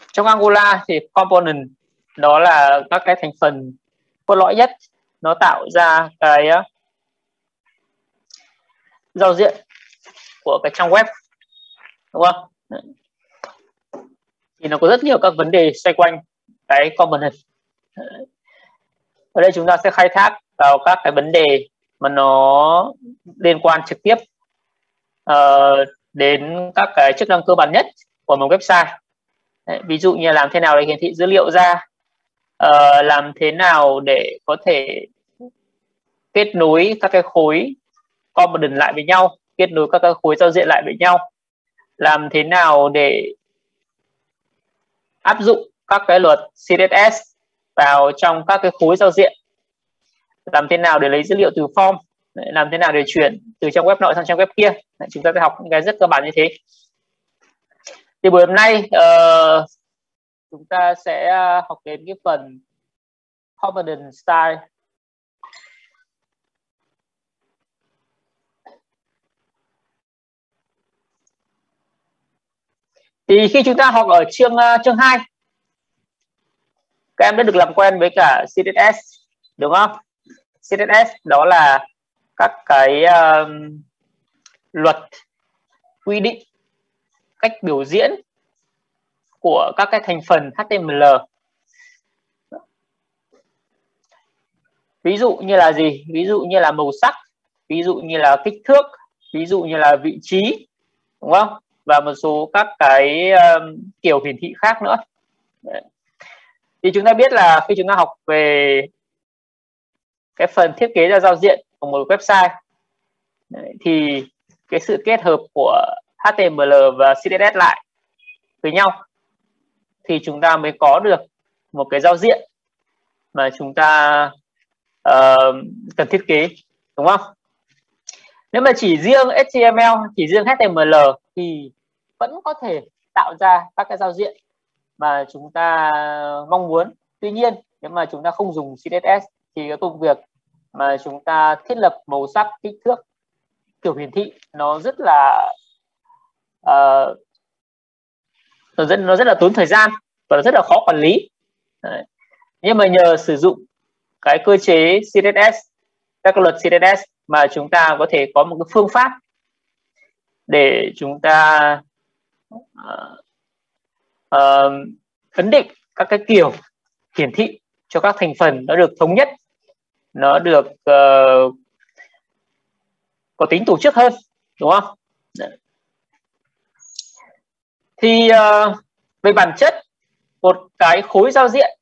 Trong Angular thì component đó là các cái thành phần cốt lõi nhất, nó tạo ra cái giao diện của cái trang web, đúng không? Thì nó có rất nhiều các vấn đề xoay quanh cái component. Ở đây chúng ta sẽ khai thác vào các cái vấn đề mà nó liên quan trực tiếp đến các cái chức năng cơ bản nhất của một website. Đấy, ví dụ như làm thế nào để hiển thị dữ liệu ra, làm thế nào để có thể kết nối các cái khối component lại với nhau, kết nối các cái khối giao diện lại với nhau, làm thế nào để áp dụng các cái luật CSS vào trong các cái khối giao diện, làm thế nào để lấy dữ liệu từ form, làm thế nào để chuyển từ trang web nọ sang trang web kia. Chúng ta sẽ học những cái rất cơ bản như thế. Thì buổi hôm nay chúng ta sẽ học đến cái phần component style. Thì khi chúng ta học ở chương 2, các em đã được làm quen với cả CSS, đúng không? CSS đó là các cái luật quy định cách biểu diễn của các cái thành phần HTML. Ví dụ như là gì? Ví dụ như là màu sắc, ví dụ như là kích thước, ví dụ như là vị trí, đúng không? Và một số các cái kiểu hiển thị khác nữa. Đấy. Thì chúng ta biết là khi chúng ta học về cái phần thiết kế ra giao diện của một website, đấy, thì cái sự kết hợp của HTML và CSS lại với nhau thì chúng ta mới có được một cái giao diện mà chúng ta cần thiết kế, đúng không? Nếu mà chỉ riêng HTML, chỉ riêng HTML thì vẫn có thể tạo ra các cái giao diện mà chúng ta mong muốn. Tuy nhiên nếu mà chúng ta không dùng CSS thì cái công việc mà chúng ta thiết lập màu sắc, kích thước, kiểu hiển thị nó rất là nó rất là tốn thời gian và nó rất là khó quản lý. Đấy. Nhưng mà nhờ sử dụng cái cơ chế CSS, các luật CSS mà chúng ta có thể có một cái phương pháp để chúng ta ấn định các cái kiểu hiển thị cho các thành phần nó được thống nhất, nó được có tính tổ chức hơn, đúng không? Đấy. Thì về bản chất một cái khối giao diện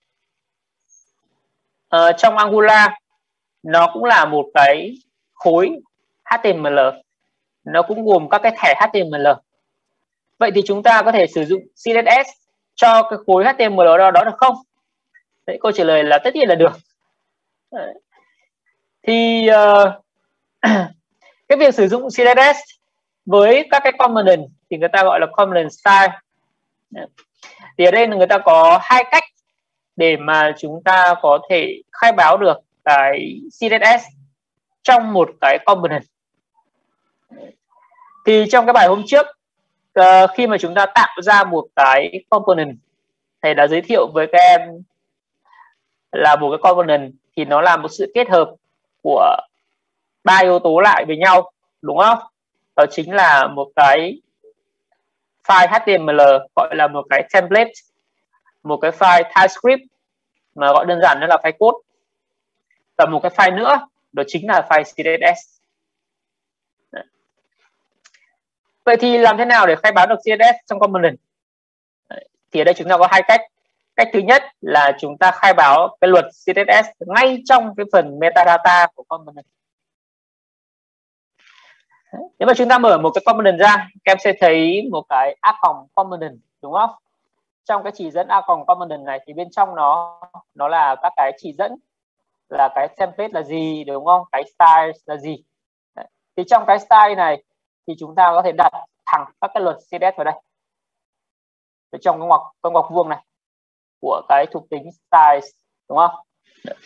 trong Angular nó cũng là một cái khối HTML, nó cũng gồm các cái thẻ HTML. Vậy thì chúng ta có thể sử dụng CSS cho cái khối HTML đó được không? Đấy, câu trả lời là tất nhiên là được. Đấy. Thì cái việc sử dụng CSS với các cái component thì người ta gọi là component style. Đấy. Thì ở đây người ta có hai cách để mà chúng ta có thể khai báo được cái CSS trong một cái component. Thì trong cái bài hôm trước, khi mà chúng ta tạo ra một cái component, thầy đã giới thiệu với các em là một cái component thì nó là một sự kết hợp của 3 yếu tố lại với nhau, đúng không? Đó chính là một cái file HTML gọi là một cái template, một cái file TypeScript mà gọi đơn giản đó là file code, và một cái file nữa đó chính là file CSS. Đấy. Vậy thì làm thế nào để khai báo được CSS trong component? Đấy. Thì ở đây chúng ta có hai cách. Cách thứ nhất là chúng ta khai báo cái luật CSS ngay trong cái phần metadata của component. Nếu mà chúng ta mở một cái component ra, các em sẽ thấy một cái component, đúng không? Trong cái chỉ dẫn component này thì bên trong nó là các cái chỉ dẫn, là cái template là gì, đúng không? Cái style là gì. Đấy. Thì trong cái style này thì chúng ta có thể đặt thẳng các cái luật CSS vào đây, ở trong cái ngoặc vuông này của cái thuộc tính style, đúng không? Đấy.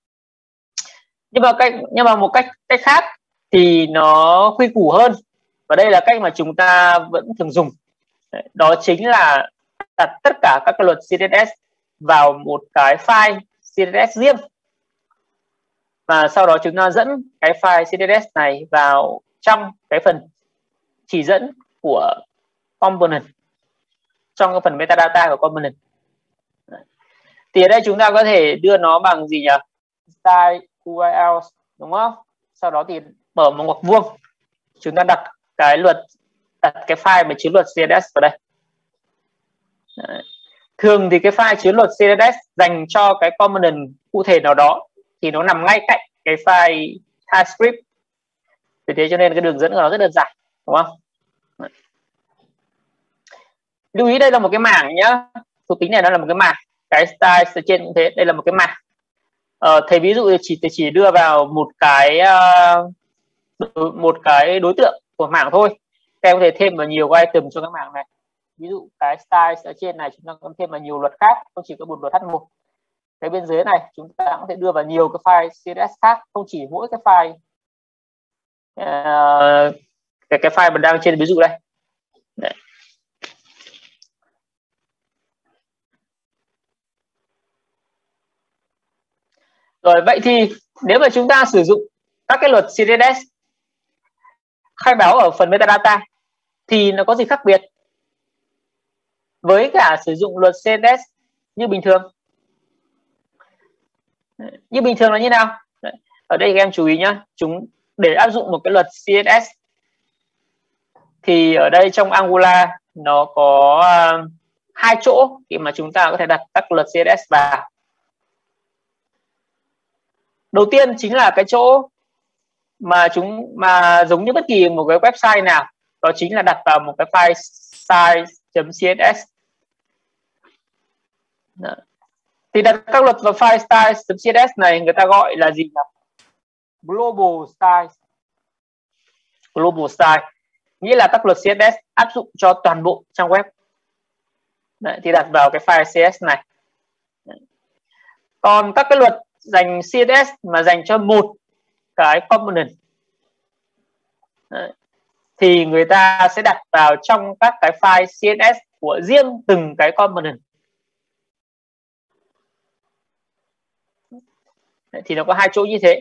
Nhưng mà một cách khác thì nó quy củ hơn, và đây là cách mà chúng ta vẫn thường dùng. Đó chính là đặt tất cả các cái luật CSS vào một cái file CSS riêng, và sau đó chúng ta dẫn cái file CSS này vào trong cái phần chỉ dẫn của component, trong cái phần metadata của component. Thì ở đây chúng ta có thể đưa nó bằng gì nhỉ? Style URL, đúng không? Sau đó thì mở một ngoặc vuông, chúng ta đặt cái file mà chứa luật CSS vào đây. Đấy. Thường thì cái file chứa luật CSS dành cho cái component cụ thể nào đó thì nó nằm ngay cạnh cái file TypeScript. Vì thế cho nên cái đường dẫn của nó rất đơn giản, đúng không? Đấy. Lưu ý đây là một cái mảng nhá, thuộc tính này nó là một cái mảng. Cái style trên cũng thế, đây là một cái mảng. Thầy ví dụ chỉ đưa vào một cái đối tượng của mảng thôi. Các em có thể thêm vào nhiều cái item cho các mảng này. Ví dụ cái style ở trên này chúng ta có thêm vào nhiều luật khác, không chỉ có một luật H1. Cái bên dưới này chúng ta có thể đưa vào nhiều cái file CSS khác, không chỉ mỗi cái file cái file mình đang trên ví dụ đây. Đấy. Rồi vậy thì nếu mà chúng ta sử dụng các cái luật CSS khai báo ở phần metadata thì nó có gì khác biệt với cả sử dụng luật CSS như bình thường? Như bình thường là như nào? Ở đây các em chú ý nhá, để áp dụng một cái luật CSS thì ở đây trong Angular nó có hai chỗ khi mà chúng ta có thể đặt các luật CSS vào. Đầu tiên chính là cái chỗ mà giống như bất kỳ một cái website nào, đó chính là đặt vào một cái file style.css. Thì đặt các luật vào file style.css này người ta gọi là gì nhỉ? Global style. Global style nghĩa là các luật CSS áp dụng cho toàn bộ trang web. Đấy, thì đặt vào cái file CSS này. Đấy. Còn các cái luật dành CSS mà dành cho một cái component, đấy, thì người ta sẽ đặt vào trong các cái file CSS của riêng từng cái component. Đấy, thì nó có hai chỗ như thế.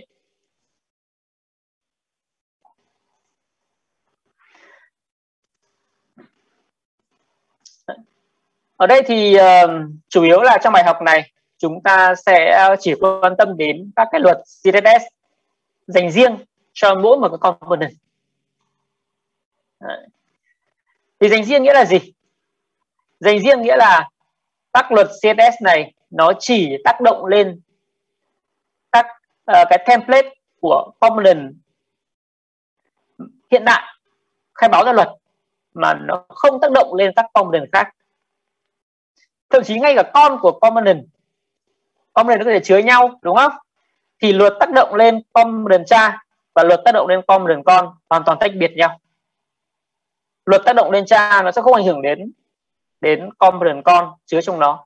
Ở đây thì chủ yếu là trong bài học này chúng ta sẽ chỉ quan tâm đến các cái luật CSS dành riêng cho mỗi một cái component. Đấy. Thì dành riêng nghĩa là gì? Dành riêng nghĩa là các luật CSS này nó chỉ tác động lên các cái template của component hiện tại khai báo ra luật, mà nó không tác động lên các component khác. Thậm chí ngay cả con của component nó có thể chứa nhau, đúng không? Thì luật tác động lên component cha và luật tác động lên component con hoàn toàn tách biệt nhau. Luật tác động lên cha nó sẽ không ảnh hưởng đến component con chứa trong nó.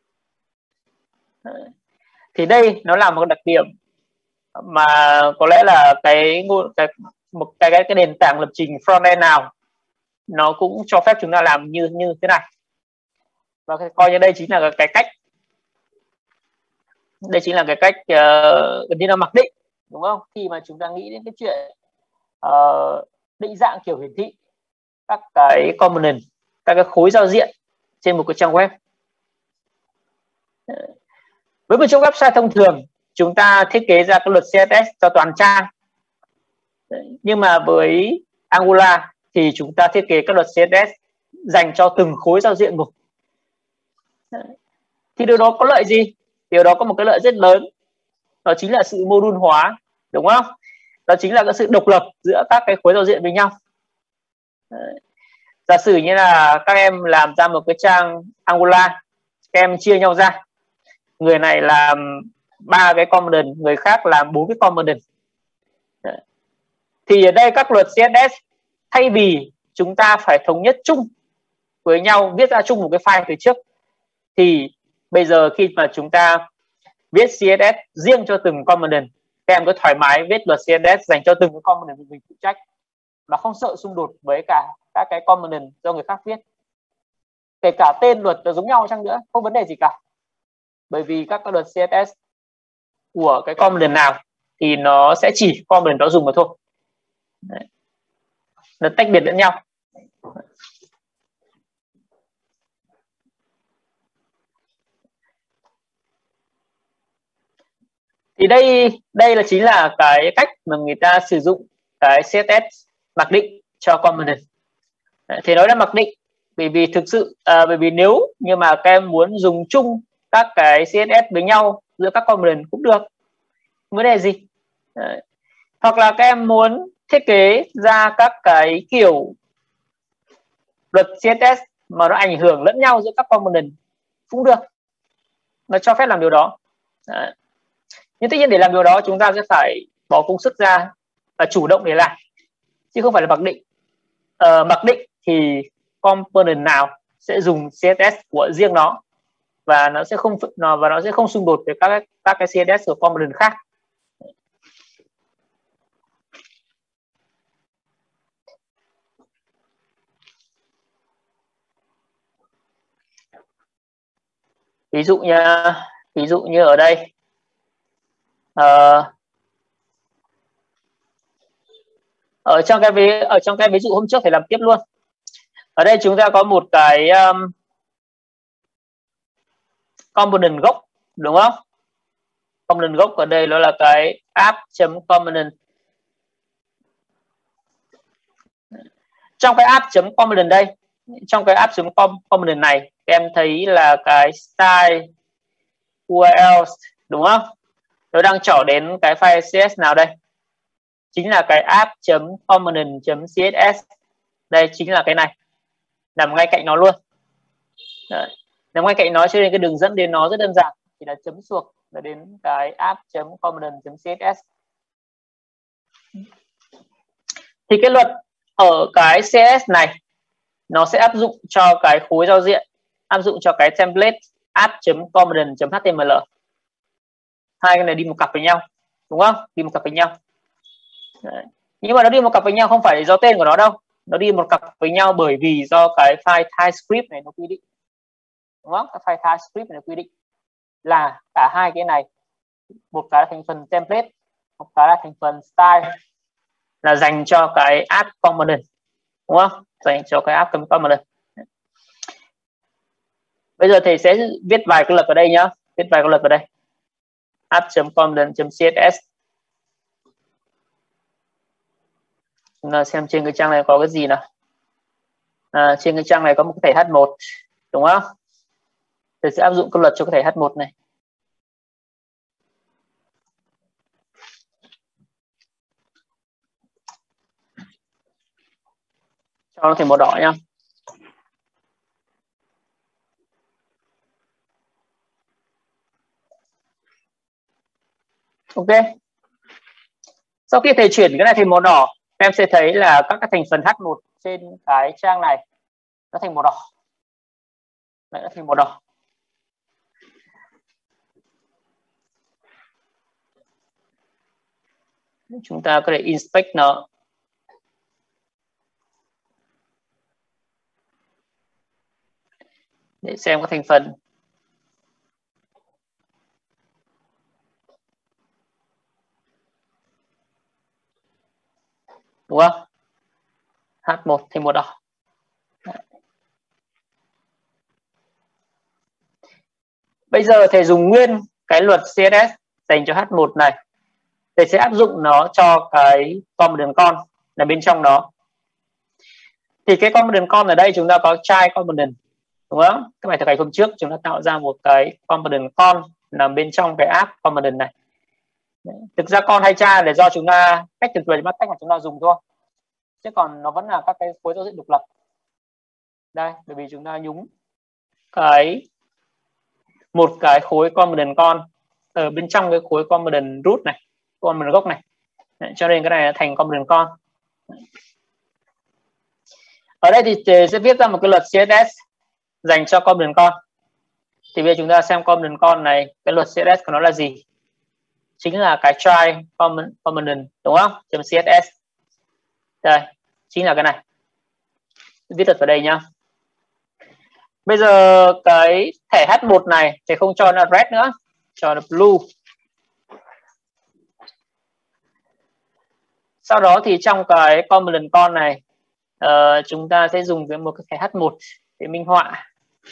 Thì đây nó là một đặc điểm mà có lẽ là cái nền tảng lập trình frontend nào nó cũng cho phép chúng ta làm như thế này. Và coi như đây chính là cái cách, gần như là mặc định, đúng không? Khi mà chúng ta nghĩ đến cái chuyện định dạng kiểu hiển thị các cái component, các cái khối giao diện trên một cái trang web. Với một trang website thông thường chúng ta thiết kế ra cái luật CSS cho toàn trang, nhưng mà với Angular thì chúng ta thiết kế các luật CSS dành cho từng khối giao diện một. Thì điều đó có lợi gì? Điều đó có một cái lợi rất lớn, đó chính là sự module hóa, đúng không? Đó chính là cái sự độc lập giữa các cái khối giao diện với nhau. Giả sử như là các em làm ra một cái trang Angular, các em chia nhau ra, người này làm 3 cái component, người khác làm 4 cái component. Thì ở đây các luật CSS thay vì chúng ta phải thống nhất chung với nhau, viết ra chung một cái file từ trước, thì bây giờ khi mà chúng ta viết CSS riêng cho từng component, các em có thoải mái viết luật CSS dành cho từng cái component mình phụ trách mà không sợ xung đột với cả các cái component do người khác viết. kể cả tên luật nó giống nhau chăng nữa không vấn đề gì cả, bởi vì các luật CSS của cái component nào thì nó sẽ chỉ component đó dùng mà thôi. Đấy. Nó tách biệt lẫn nhau. Thì đây là chính là cái cách mà người ta sử dụng cái CSS mặc định cho component. Thì nói là mặc định bởi vì thực sự bởi vì nếu như mà các em muốn dùng chung các cái CSS với nhau giữa các component cũng được, vấn đề gì. Đấy. Hoặc là các em muốn thiết kế ra các cái kiểu luật CSS mà nó ảnh hưởng lẫn nhau giữa các component cũng được, nó cho phép làm điều đó. Đấy. Nhưng tất nhiên để làm điều đó chúng ta sẽ phải bỏ công sức ra và chủ động để làm, chứ không phải là mặc định. Mặc định thì component nào sẽ dùng CSS của riêng nó và nó sẽ không xung đột với các cái CSS của component khác. Ví dụ như ở đây ở trong cái ví dụ hôm trước phải làm tiếp luôn. Ở đây chúng ta có một cái component gốc, đúng không? Component gốc ở đây nó là cái app.component. Trong cái app.component đây, trong cái app.component này em thấy là cái style URL, đúng không? Nó đang trỏ đến cái file CSS nào đây? Chính là cái app.component.css. Đây chính là cái này, nằm ngay cạnh nó luôn. Đấy. Nằm ngay cạnh nó cho nên cái đường dẫn đến nó rất đơn giản, chỉ là chấm suộc là đến cái app.component.css. Thì cái luật ở cái CSS này nó sẽ áp dụng cho cái khối giao diện, áp dụng cho cái template app.component.html. Hai cái này đi một cặp với nhau, đúng không? Đi một cặp với nhau. Đấy. Nhưng mà nó đi một cặp với nhau không phải do tên của nó đâu, nó đi một cặp với nhau bởi vì do cái file TypeScript này nó quy định, đúng không? Cái file TypeScript này nó quy định là cả hai cái này, một cái là thành phần template, một cái là thành phần style, là dành cho cái app component, đúng không? Dành cho cái app component. Bây giờ thầy sẽ viết vài cái luật ở đây nhá, viết vài cái luật ở đây. app.component.css. Chúng ta xem trên cái trang này có cái gì nào. Trên cái trang này có một cái thẻ H1, đúng không? Thầy sẽ áp dụng cái luật cho cái thẻ H1 này. Cho nó thành màu đỏ nhá. Ok. Sau khi thầy chuyển cái này thành màu đỏ, em sẽ thấy là các cái thành phần H1 trên cái trang này nó thành màu đỏ. Đấy, nó thành màu đỏ. Chúng ta có thể inspect nó. Để xem các thành phần. Đúng không? H1 thành màu đỏ. Bây giờ thầy dùng nguyên cái luật CSS dành cho H1 này. Thầy sẽ áp dụng nó cho cái component con là bên trong đó. Thì cái component con ở đây chúng ta có child component, đúng không? Cái bài thực hành hôm trước chúng ta tạo ra một cái component con nằm bên trong cái app component này. Thực ra con hay child để do chúng ta cách tuyệt vời cách mà chúng ta dùng thôi, chứ còn nó vẫn là các cái khối giao diện độc lập. Đây, bởi vì chúng ta nhúng một cái khối component con ở bên trong cái khối component root này, component gốc này. Đấy, cho nên cái này là thành component con. Ở đây thì sẽ viết ra một cái luật CSS dành cho component con. Thì bây giờ chúng ta xem component con này, cái luật CSS của nó là gì? Chính là cái try component, đúng không? .css. Đây, chính là cái này. Viết luật vào đây nhá. Bây giờ cái thẻ H1 này thì không cho nó red nữa, cho nó blue. Sau đó thì trong cái component con này chúng ta sẽ dùng một cái thẻ H1 để minh họa.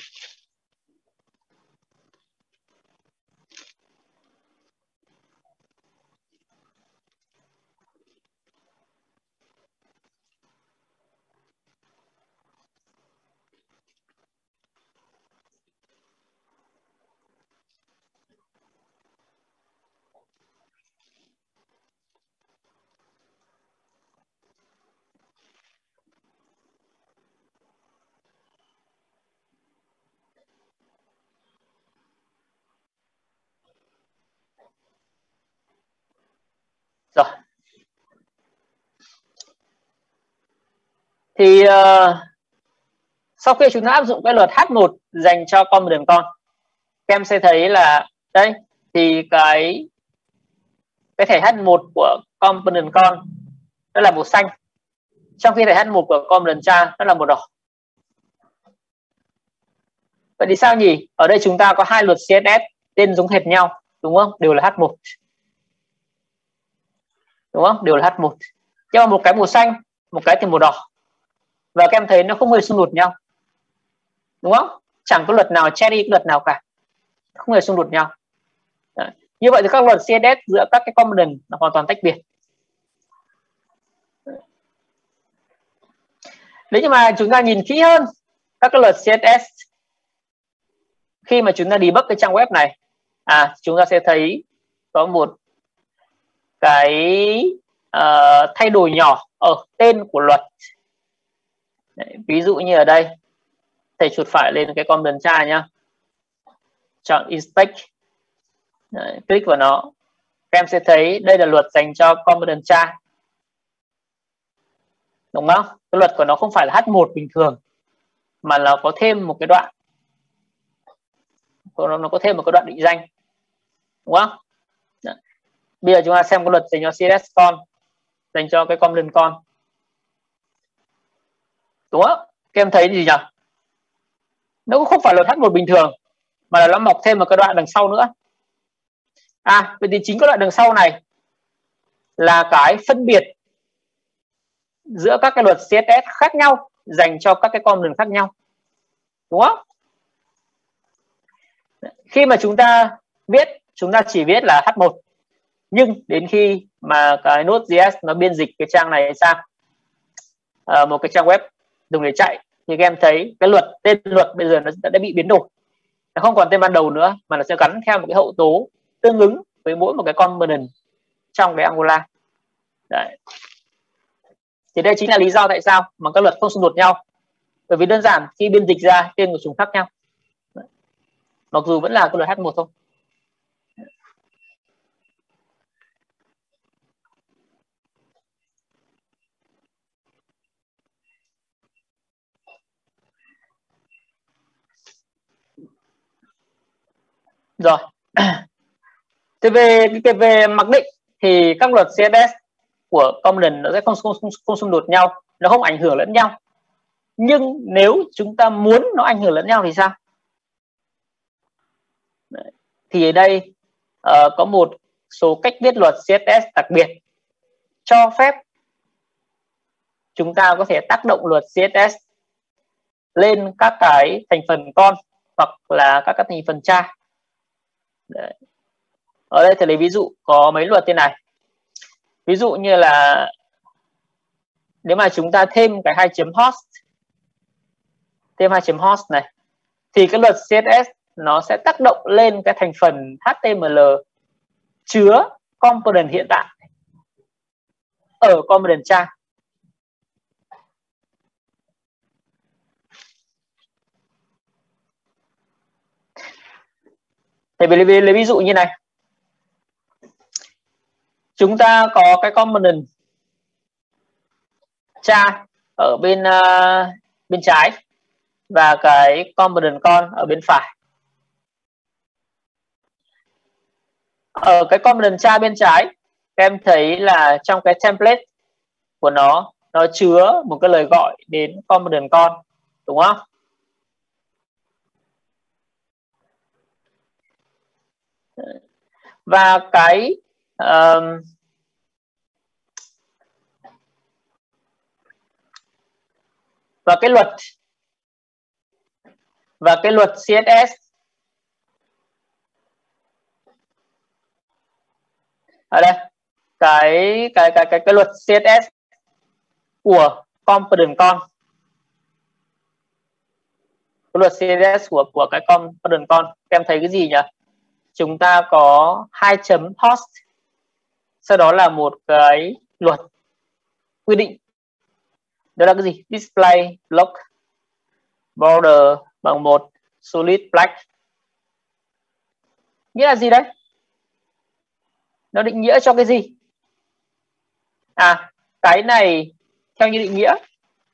Rồi. Thì sau khi chúng ta áp dụng cái luật H1 dành cho component con, các em sẽ thấy là đây thì cái thẻ H1 của component con đó là màu xanh, trong khi thẻ H1 của component cha nó là màu đỏ. Vậy thì sao nhỉ? Ở đây chúng ta có hai luật CSS tên giống hệt nhau, đúng không? Đều là H1. Đúng không? Đều là H1. Nhưng mà một cái màu xanh, một cái thì màu đỏ. Và các em thấy nó không hề xung đột nhau. Đúng không? Chẳng có luật nào che đi cái luật nào cả. Không hề xung đột nhau. Đấy. Như vậy thì các luật CSS giữa các cái component nó hoàn toàn tách biệt. Nếu như mà chúng ta nhìn kỹ hơn các cái luật CSS khi mà chúng ta debug cái trang web này, chúng ta sẽ thấy có một cái thay đổi nhỏ ở tên của luật. Đấy, ví dụ như ở đây thầy chuột phải lên cái component cha nhá, chọn inspect. Đấy, click vào nó, các em sẽ thấy đây là luật dành cho component cha, đúng không? Cái luật của nó không phải là H1 bình thường mà là có thêm một cái đoạn, nó có thêm một cái đoạn định danh, đúng không? Đấy. Bây giờ chúng ta xem cái luật dành cho CSS con, dành cho cái component con, đúng không? Các em thấy gì nhỉ? Nó cũng không phải luật H1 bình thường mà là nó mọc thêm một cái đoạn đằng sau nữa. Vậy thì chính cái đoạn đằng sau này là cái phân biệt giữa các cái luật CSS khác nhau dành cho các cái component khác nhau, đúng không? Khi mà chúng ta viết, chúng ta chỉ viết là H1, nhưng đến khi mà cái Node.js nó biên dịch cái trang này sang một cái trang web dùng để chạy, thì các em thấy cái luật, tên luật bây giờ nó đã bị biến đổi, nó không còn tên ban đầu nữa mà nó sẽ gắn theo một cái hậu tố tương ứng với mỗi một cái component trong cái Angular. Đấy. Thì đây chính là lý do tại sao mà các luật không xung đột nhau, bởi vì đơn giản khi biên dịch ra tên của chúng khác nhau. Đấy. Mặc dù vẫn là cái luật H1 thôi. Rồi. Thế về mặc định thì các luật CSS của component nó sẽ không xung đột nhau, nó không ảnh hưởng lẫn nhau. Nhưng nếu chúng ta muốn nó ảnh hưởng lẫn nhau thì sao? Đấy. Thì ở đây có một số cách viết luật CSS đặc biệt cho phép chúng ta có thể tác động luật CSS lên các cái thành phần con hoặc là các cái thành phần cha. Đấy. Ở đây thầy lấy ví dụ có mấy luật thế này. Ví dụ như là nếu mà chúng ta thêm cái 2.host, thêm 2.host này, thì cái luật CSS nó sẽ tác động lên cái thành phần HTML chứa component hiện tại ở component cha. Thì lấy ví dụ như này, chúng ta có cái component cha ở bên trái và cái component con ở bên phải. Ở cái component cha bên trái, các em thấy là trong cái template của nó chứa một cái lời gọi đến component con, đúng không? Và cái luật CSS ở đây, cái luật CSS của component con, cái luật CSS của cái component con, các em thấy cái gì nhỉ? Chúng ta có 2 chấm host, sau đó là một cái luật quy định, đó là cái gì? Display block border bằng 1 solid black. Nghĩa là gì đấy? Nó định nghĩa cho cái gì? Cái này theo như định nghĩa,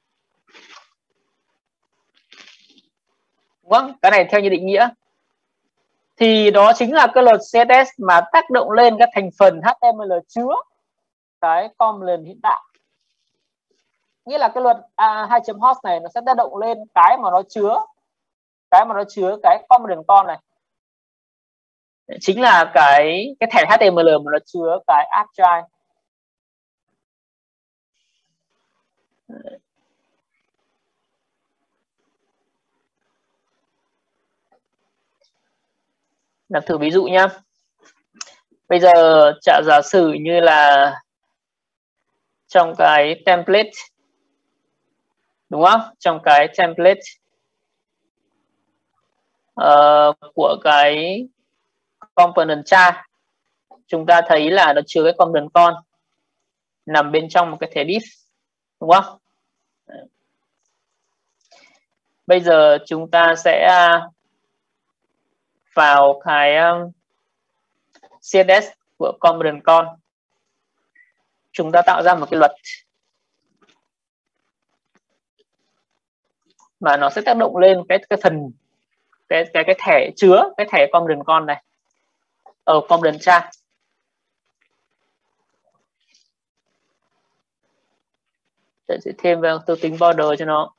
đúng không? Cái này theo như định nghĩa thì đó chính là cái luật CSS mà tác động lên các thành phần HTML chứa cái component hiện tại. Nghĩa là cái luật 2.host này nó sẽ tác động lên cái mà nó chứa cái component con này, chính là cái thẻ HTML mà nó chứa cái archive. Làm thử ví dụ nhá. Bây giờ giả sử như là trong cái template, đúng không? Trong cái template của cái component cha, chúng ta thấy là nó chứa cái component con nằm bên trong một cái thẻ div, đúng không? Bây giờ chúng ta sẽ vào cái CSS của component con, chúng ta tạo ra một cái luật mà nó sẽ tác động lên cái phần cái thẻ chứa cái thẻ component con này ở component cha. Để sẽ thêm vào tôi tính border cho nó.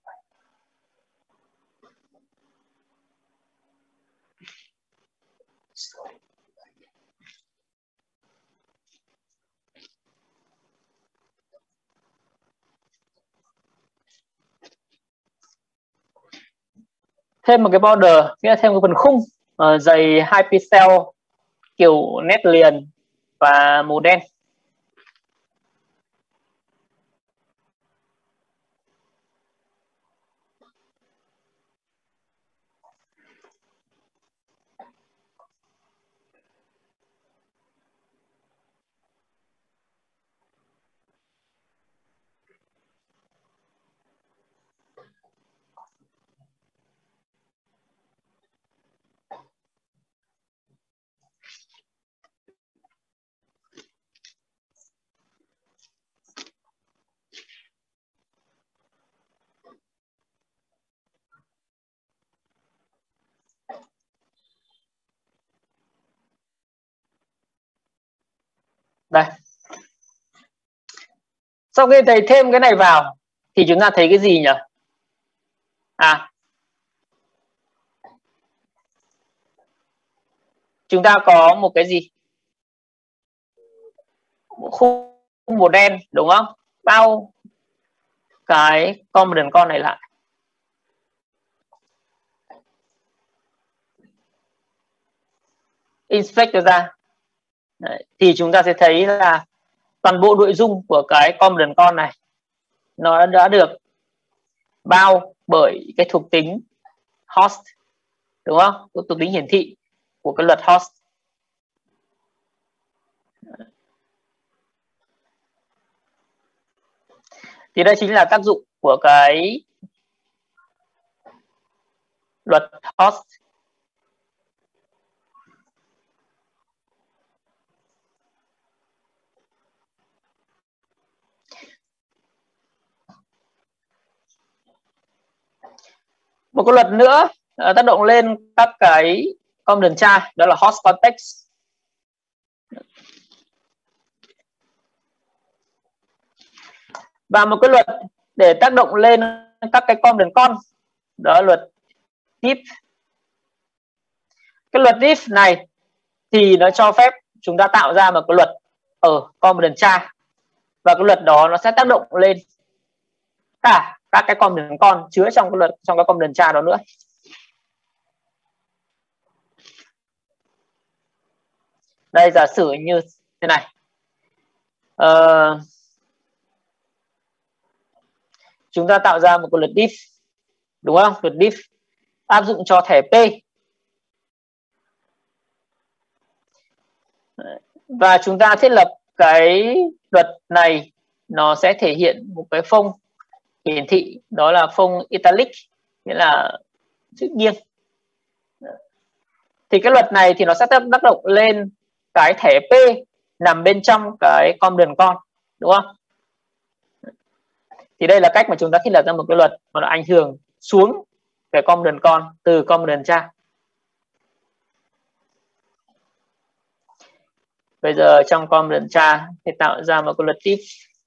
Thêm một cái border, nghĩa là thêm một phần khung dày 2 pixel kiểu nét liền và màu đen. Đây. Sau khi thầy thêm cái này vào thì chúng ta thấy cái gì nhỉ? Chúng ta có một cái gì? Một khung màu đen, đúng không? Bao cái component con này lại. Inspect cho ra. Đấy, thì chúng ta sẽ thấy là toàn bộ nội dung của cái component con này nó đã được bao bởi cái thuộc tính host, đúng không? Thuộc tính hiển thị của cái luật host. Thì đây chính là tác dụng của cái luật host. Một cái luật nữa tác động lên các cái component cha, đó là host context. Và một cái luật để tác động lên các cái component con, đó là luật div. Cái luật div này thì nó cho phép chúng ta tạo ra một cái luật ở component cha, và cái luật đó nó sẽ tác động lên cả các cái component con chứa trong cái luật, trong cái component cha đó nữa. Đây giả sử như thế này, chúng ta tạo ra một cái luật diff, đúng không? Luật diff áp dụng cho thẻ P, và chúng ta thiết lập cái luật này nó sẽ thể hiện một cái phông hiển thị, đó là phông italic, nghĩa là chữ nghiêng. Thì cái luật này thì nó sẽ tác động lên cái thẻ P nằm bên trong cái component con, đúng không? Thì đây là cách mà chúng ta thiết lập ra một cái luật mà nó ảnh hưởng xuống cái component con từ component cha. Bây giờ trong component cha thì tạo ra một cái luật diff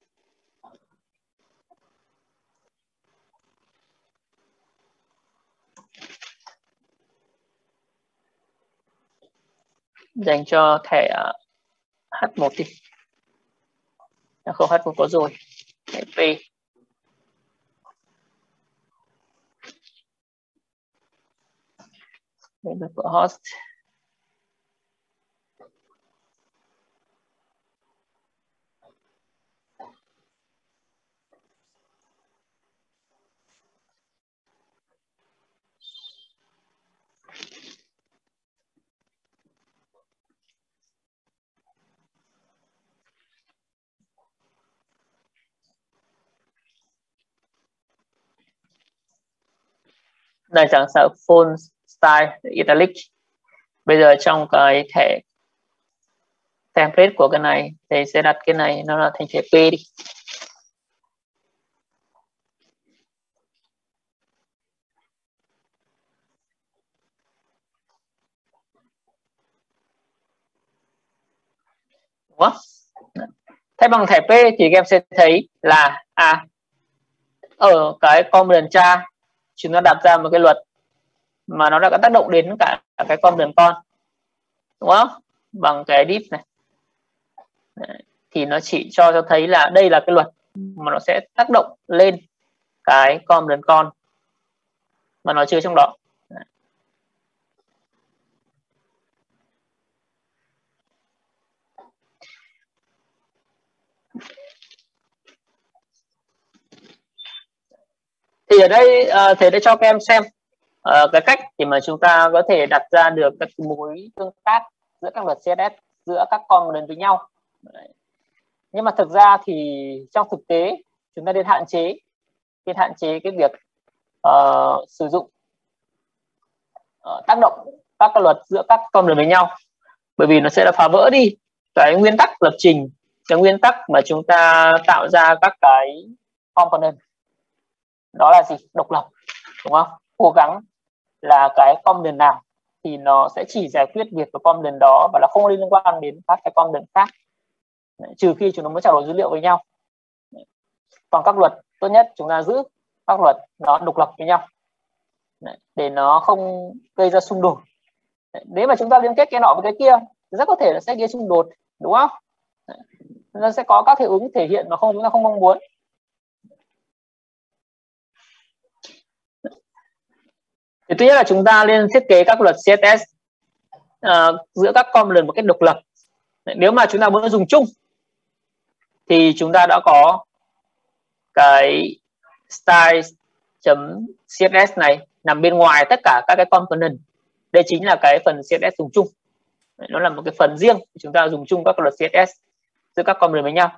dành cho thẻ H1 đi. Không, H1 có rồi. Thẻ P. Đây là của host. Đây chẳng sợ font style italic. Bây giờ trong cái thẻ template của cái này thì sẽ đặt cái này nó là thành thẻ P đi. Đúng không? Thế bằng thẻ P thì các em sẽ thấy là ở cái component cha chúng ta đặt ra một cái luật mà nó đã có tác động đến cả cái component con, đúng không? Bằng cái diff này. Đấy. Thì nó chỉ cho thấy là đây là cái luật mà nó sẽ tác động lên cái component con mà nó chứa trong đó. Đấy. Thì ở đây thầy đã cho các em xem cái cách để mà chúng ta có thể đặt ra được các mối tương tác giữa các luật CSS, giữa các component với nhau. Đấy. Nhưng mà thực ra thì trong thực tế chúng ta nên hạn chế cái việc sử dụng tác động các cái luật giữa các component với nhau, bởi vì nó sẽ là phá vỡ đi cái nguyên tắc lập trình, cái nguyên tắc mà chúng ta tạo ra các cái component, đó là gì? Độc lập, đúng không? Cố gắng là cái component nào thì nó sẽ chỉ giải quyết việc của component đó và nó không liên quan đến các cái component khác. Đấy, trừ khi chúng nó mới trao đổi dữ liệu với nhau. Đấy. Còn các luật tốt nhất chúng ta giữ các luật nó độc lập với nhau. Đấy, để nó không gây ra xung đột. Đấy, nếu mà chúng ta liên kết cái nọ với cái kia rất có thể nó sẽ gây xung đột, đúng không? Đấy, nó sẽ có các hiệu ứng thể hiện mà chúng ta không mong muốn. Thì tuy nhiên là chúng ta nên thiết kế các luật CSS giữa các component một cách độc lập. Nếu mà chúng ta muốn dùng chung thì chúng ta đã có cái style.css này nằm bên ngoài tất cả các cái component. Đây chính là cái phần CSS dùng chung. Nó là một cái phần riêng chúng ta dùng chung các luật CSS giữa các component với nhau.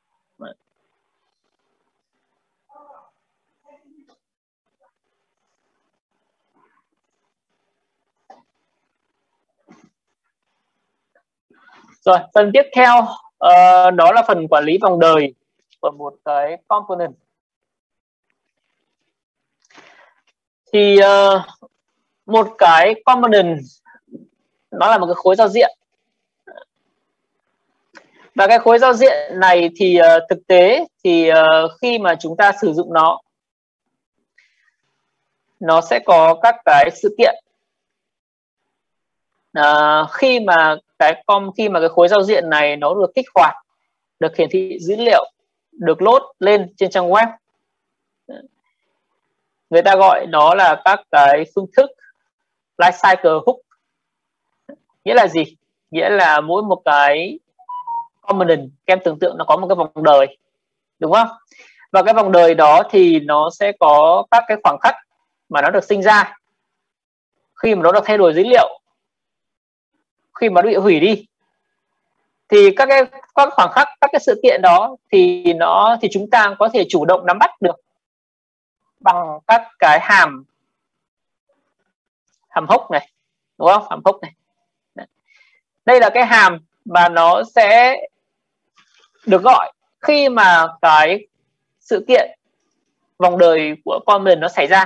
Rồi, phần tiếp theo đó là phần quản lý vòng đời của một cái component. Thì một cái component nó là một cái khối giao diện, và cái khối giao diện này thì thực tế thì khi mà chúng ta sử dụng nó sẽ có các cái sự kiện khi mà cái khối giao diện này nó được kích hoạt, được hiển thị dữ liệu, được load lên trên trang web, người ta gọi đó là các cái phương thức lifecycle hook. Nghĩa là gì? Nghĩa là mỗi một cái component, em tưởng tượng nó có một cái vòng đời, đúng không? Và cái vòng đời đó thì nó sẽ có các cái khoảng khắc mà nó được sinh ra, khi mà nó được thay đổi dữ liệu, khi mà nó bị hủy đi, thì các khoảng khắc, các cái sự kiện đó thì chúng ta có thể chủ động nắm bắt được bằng các cái hàm hook này, đúng không? Hàm hook này, đây là cái hàm mà nó sẽ được gọi khi mà cái sự kiện vòng đời của component nó xảy ra.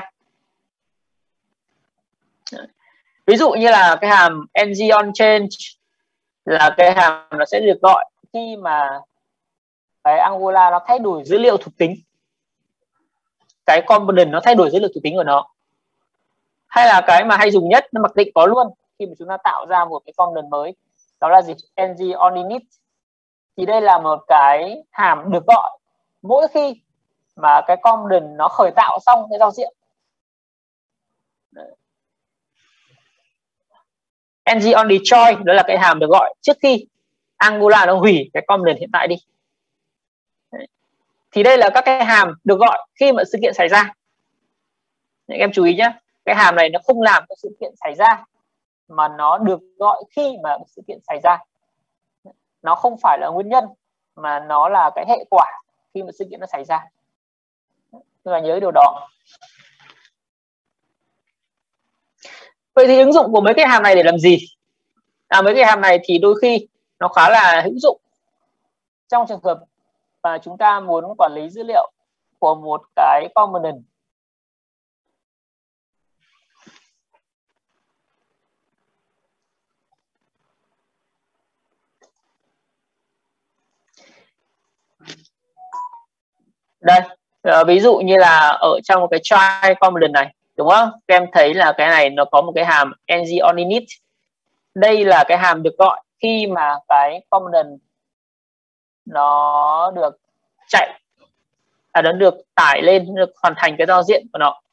Ví dụ như là cái hàm ng on change là cái hàm nó sẽ được gọi khi mà cái Angular nó thay đổi dữ liệu thuộc tính, cái component nó thay đổi dữ liệu thuộc tính của nó. Hay là cái mà hay dùng nhất, nó mặc định có luôn khi mà chúng ta tạo ra một cái component mới, đó là gì? ng on init. Thì đây là một cái hàm được gọi mỗi khi mà cái component nó khởi tạo xong cái giao diện. ng on destroy đó là cái hàm được gọi trước khi Angular nó hủy cái component hiện tại đi. Thì đây là các cái hàm được gọi khi mà sự kiện xảy ra. Các em chú ý nhé, cái hàm này nó không làm cho sự kiện xảy ra, mà nó được gọi khi mà sự kiện xảy ra. Nó không phải là nguyên nhân, mà nó là cái hệ quả khi mà sự kiện nó xảy ra. Chúng ta nhớ điều đó. Vậy thì ứng dụng của mấy cái hàm này để làm gì? Mấy cái hàm này thì đôi khi nó khá là hữu dụng trong trường hợp mà chúng ta muốn quản lý dữ liệu của một cái component. Đây, ví dụ như là ở trong một cái try component này, đúng không? Các em thấy là cái này nó có một cái hàm ng on init. Đây là cái hàm được gọi khi mà cái component nó được chạy, nó được tải lên, được hoàn thành cái giao diện của nó.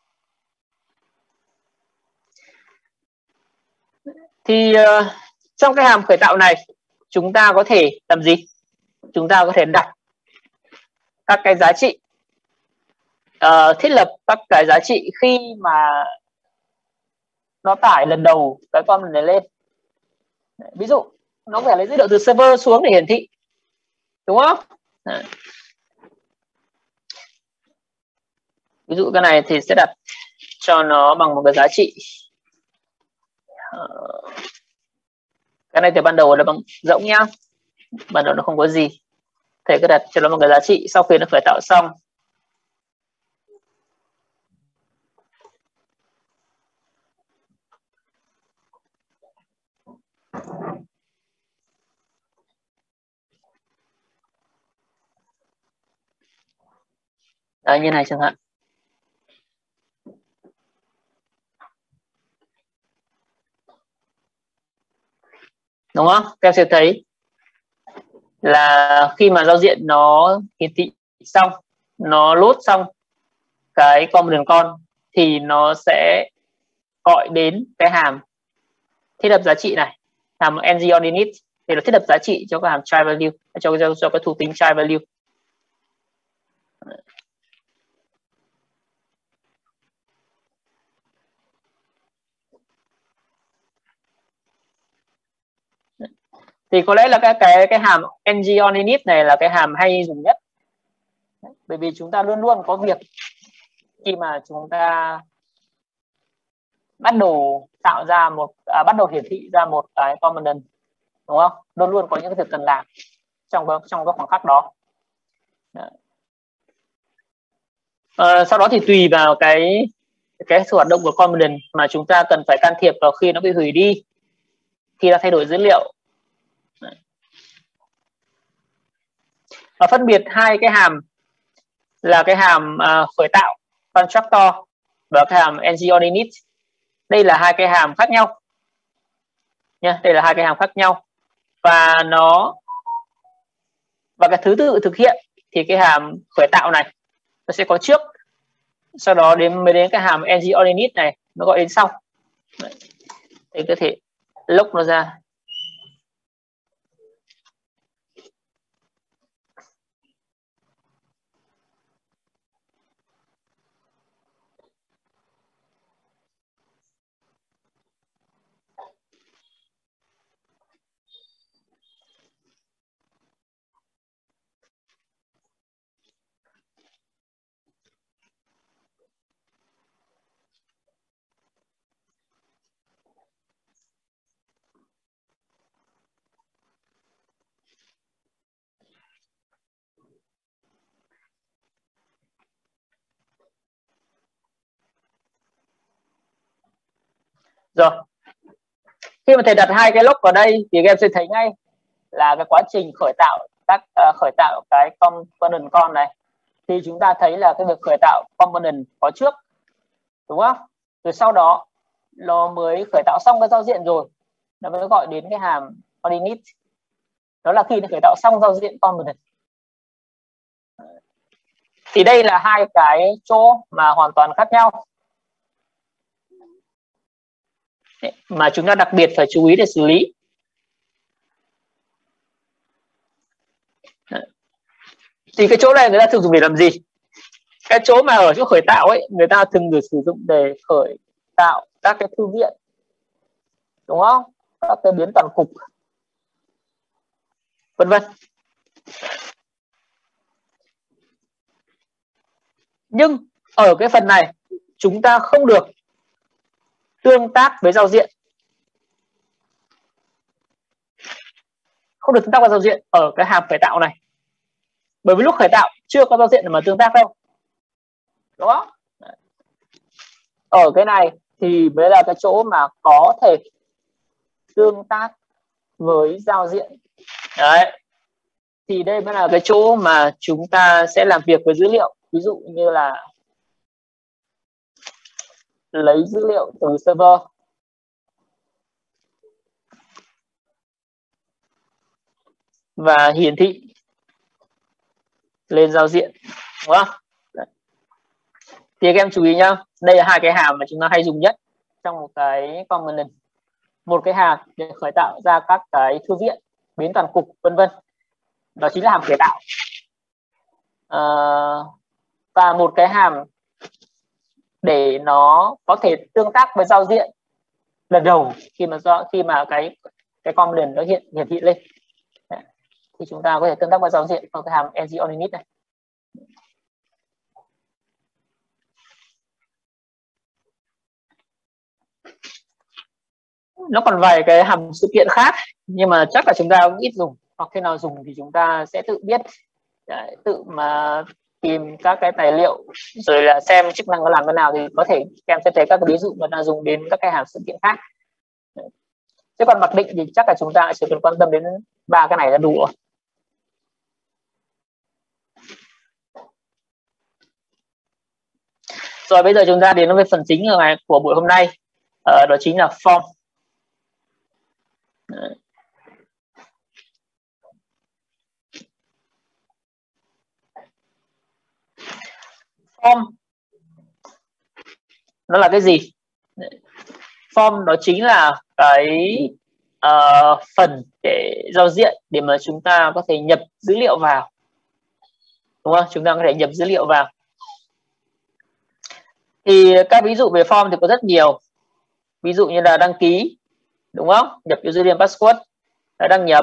Thì trong cái hàm khởi tạo này chúng ta có thể làm gì? Chúng ta có thể đặt các cái giá trị, thiết lập các cái giá trị khi mà nó tải lần đầu cái component này lên. Ví dụ nó phải lấy dữ liệu từ server xuống để hiển thị, đúng không? Ví dụ cái này thì sẽ đặt cho nó bằng một cái giá trị, cái này thì ban đầu là bằng rỗng nhá, ban đầu nó không có gì, thầy cứ đặt cho nó một cái giá trị sau khi nó khởi tạo xong. Đấy, như này chẳng hạn. Đúng không? Các em sẽ thấy là khi mà giao diện nó hiển thị xong, nó load xong cái component con thì nó sẽ gọi đến cái hàm thiết lập giá trị này, hàm ng on init để nó thiết lập giá trị cho cái hàm try value, cho cái thuộc tính try value. Thì có lẽ là cái hàm ng on init này là cái hàm hay dùng nhất, bởi vì chúng ta luôn luôn có việc khi mà chúng ta bắt đầu tạo ra bắt đầu hiển thị ra một cái component, đúng không? Luôn luôn có những cái việc cần làm trong cái khoảng khắc đó. Sau đó thì tùy vào cái sự hoạt động của component mà chúng ta cần phải can thiệp vào khi nó bị hủy đi, khi nó thay đổi dữ liệu. Và phân biệt hai cái hàm là cái hàm khởi tạo constructor và cái hàm ng on init. Đây là hai cái hàm khác nhau. nha. Đây là hai cái hàm khác nhau và cái thứ tự thực hiện thì cái hàm khởi tạo này nó sẽ có trước, sau đó mới đến cái hàm ng on init này nó gọi đến sau. Thì có thể lốc nó ra. Rồi, khi mà thầy đặt hai cái lốc vào đây thì các em sẽ thấy ngay là cái quá trình khởi tạo khởi tạo cái component con này, thì chúng ta thấy là cái việc khởi tạo component có trước, đúng không? Rồi sau đó nó mới khởi tạo xong cái giao diện rồi nó mới gọi đến cái hàm on init, đó là khi nó khởi tạo xong giao diện component. Thì đây là hai cái chỗ mà hoàn toàn khác nhau mà chúng ta đặc biệt phải chú ý để xử lý. Thì cái chỗ này người ta thường dùng để làm gì? Cái chỗ mà ở chỗ khởi tạo ấy, người ta thường được sử dụng để khởi tạo các cái thư viện, đúng không? Các cái biến toàn cục, vân vân. Nhưng ở cái phần này chúng ta không được tương tác với giao diện, không được tương tác với giao diện ở cái hàm khởi tạo này, bởi vì lúc khởi tạo chưa có giao diện để mà tương tác đâu, đúng không? Ở cái này thì mới là cái chỗ mà có thể tương tác với giao diện. Đấy, thì đây mới là cái chỗ mà chúng ta sẽ làm việc với dữ liệu, ví dụ như là lấy dữ liệu từ server và hiển thị lên giao diện, đúng không? Đấy. Thì các em chú ý nhá, đây là hai cái hàm mà chúng ta hay dùng nhất trong một cái component. Một cái hàm để khởi tạo ra các cái thư viện, biến toàn cục, vân vân, đó chính là hàm khởi tạo. Và một cái hàm để nó có thể tương tác với giao diện lần đầu khi mà cái component nó hiển thị lên. Đấy. Thì chúng ta có thể tương tác với giao diện bằng cái hàm ng on init này. Nó còn vài cái hàm sự kiện khác nhưng mà chắc là chúng ta cũng ít dùng, hoặc khi nào dùng thì chúng ta sẽ tự biết. Đấy, tự mà tìm các cái tài liệu rồi là xem chức năng nó làm thế nào thì có thể các em sẽ thấy các cái ví dụ mà ta dùng đến các cái hàm sự kiện khác. Đấy. Chứ còn mặc định thì chắc là chúng ta chỉ cần quan tâm đến ba cái này là đủ rồi. Rồi bây giờ chúng ta đến với phần chính của buổi hôm nay, đó chính là form. Đấy. Form nó là cái gì? Form đó chính là cái phần để giao diện để mà chúng ta có thể nhập dữ liệu vào, đúng không? Chúng ta có thể nhập dữ liệu vào. Thì các ví dụ về form thì có rất nhiều, ví dụ như là đăng ký, đúng không? Nhập username password, đăng nhập.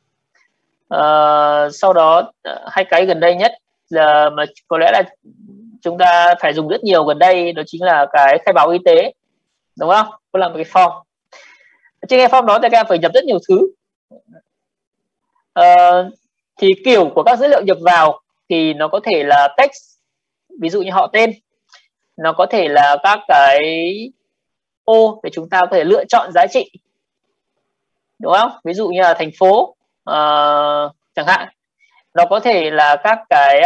Sau đó hai cái gần đây nhất là mà có lẽ là chúng ta phải dùng rất nhiều gần đây, đó chính là cái khai báo y tế, đúng không? Cũng là một cái form. Trên cái form đó thì các em phải nhập rất nhiều thứ. Thì kiểu của các dữ liệu nhập vào thì nó có thể là text, ví dụ như họ tên, nó có thể là các cái ô để chúng ta có thể lựa chọn giá trị, đúng không? Ví dụ như là thành phố chẳng hạn. Nó có thể là các cái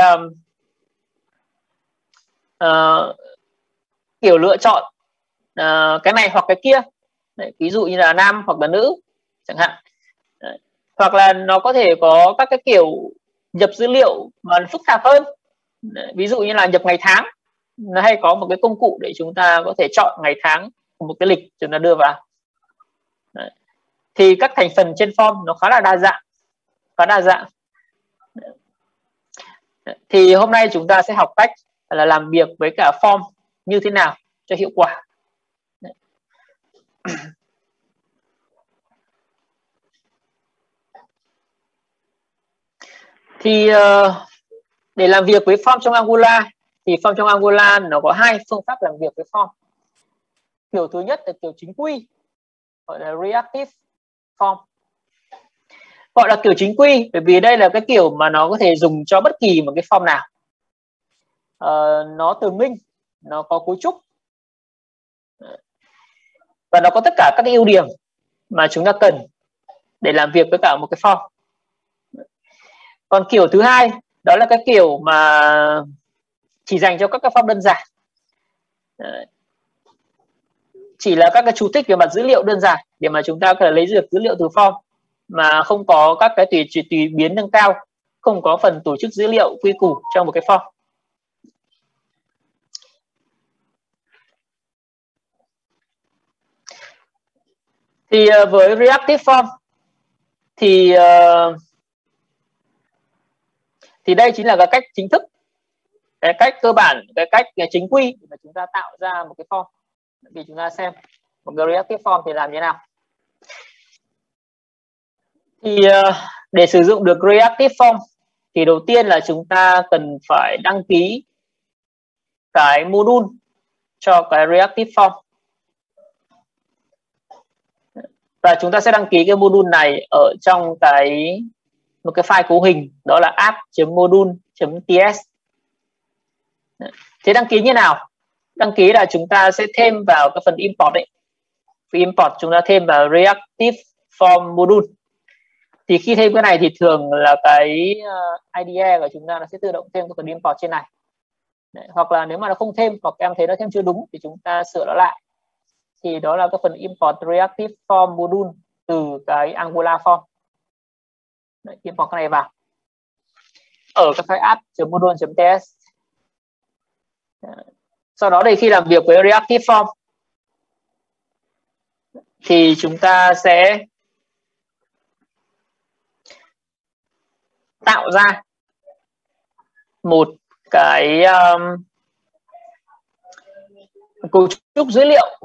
kiểu lựa chọn cái này hoặc cái kia. Đấy, ví dụ như là nam hoặc là nữ, chẳng hạn. Đấy. Hoặc là nó có thể có các cái kiểu nhập dữ liệu mà phức tạp hơn. Đấy. Ví dụ như là nhập ngày tháng, nó hay có một cái công cụ để chúng ta có thể chọn ngày tháng của một cái lịch chúng ta đưa vào. Đấy. Thì các thành phần trên form nó khá là đa dạng. Thì hôm nay chúng ta sẽ học cách là làm việc với cả form như thế nào cho hiệu quả. Thì để làm việc với form trong Angular thì form trong Angular nó có hai phương pháp làm việc với form. Kiểu thứ nhất là kiểu chính quy, gọi là reactive form. Gọi là kiểu chính quy bởi vì đây là cái kiểu mà nó có thể dùng cho bất kỳ một cái form nào. Nó tường minh, nó có cấu trúc và nó có tất cả các cái ưu điểm mà chúng ta cần để làm việc với cả một cái form. Còn kiểu thứ hai đó là cái kiểu mà chỉ dành cho các cái form đơn giản, chỉ là các cái chú thích về mặt dữ liệu đơn giản để mà chúng ta có thể lấy được dữ liệu từ form mà không có các cái tùy biến nâng cao, không có phần tổ chức dữ liệu quy củ trong một cái form. Thì với reactive form thì đây chính là cái cách chính thức, cái cách cơ bản, cái cách chính quy để chúng ta tạo ra một cái form. Vì chúng ta xem một cái reactive form thì làm như thế nào. Thì để sử dụng được reactive form thì đầu tiên là chúng ta cần phải đăng ký cái module cho cái reactive form. Và chúng ta sẽ đăng ký cái module này ở trong một cái file cấu hình, đó là app.module.ts. Thế đăng ký như nào? Đăng ký là chúng ta sẽ thêm vào cái phần import ấy. Vì import chúng ta thêm vào reactive form module. Thì khi thêm cái này thì thường là cái IDE của chúng ta nó sẽ tự động thêm cái phần import trên này. Đấy, hoặc là nếu mà nó không thêm hoặc em thấy nó thêm chưa đúng thì chúng ta sửa nó lại. Thì đó là cái phần import reactive form module từ cái Angular form. Đấy, import cái này vào ở cái file app.module.ts. Sau đó thì khi làm việc với reactive form thì chúng ta sẽ tạo ra một cái cấu trúc dữ liệu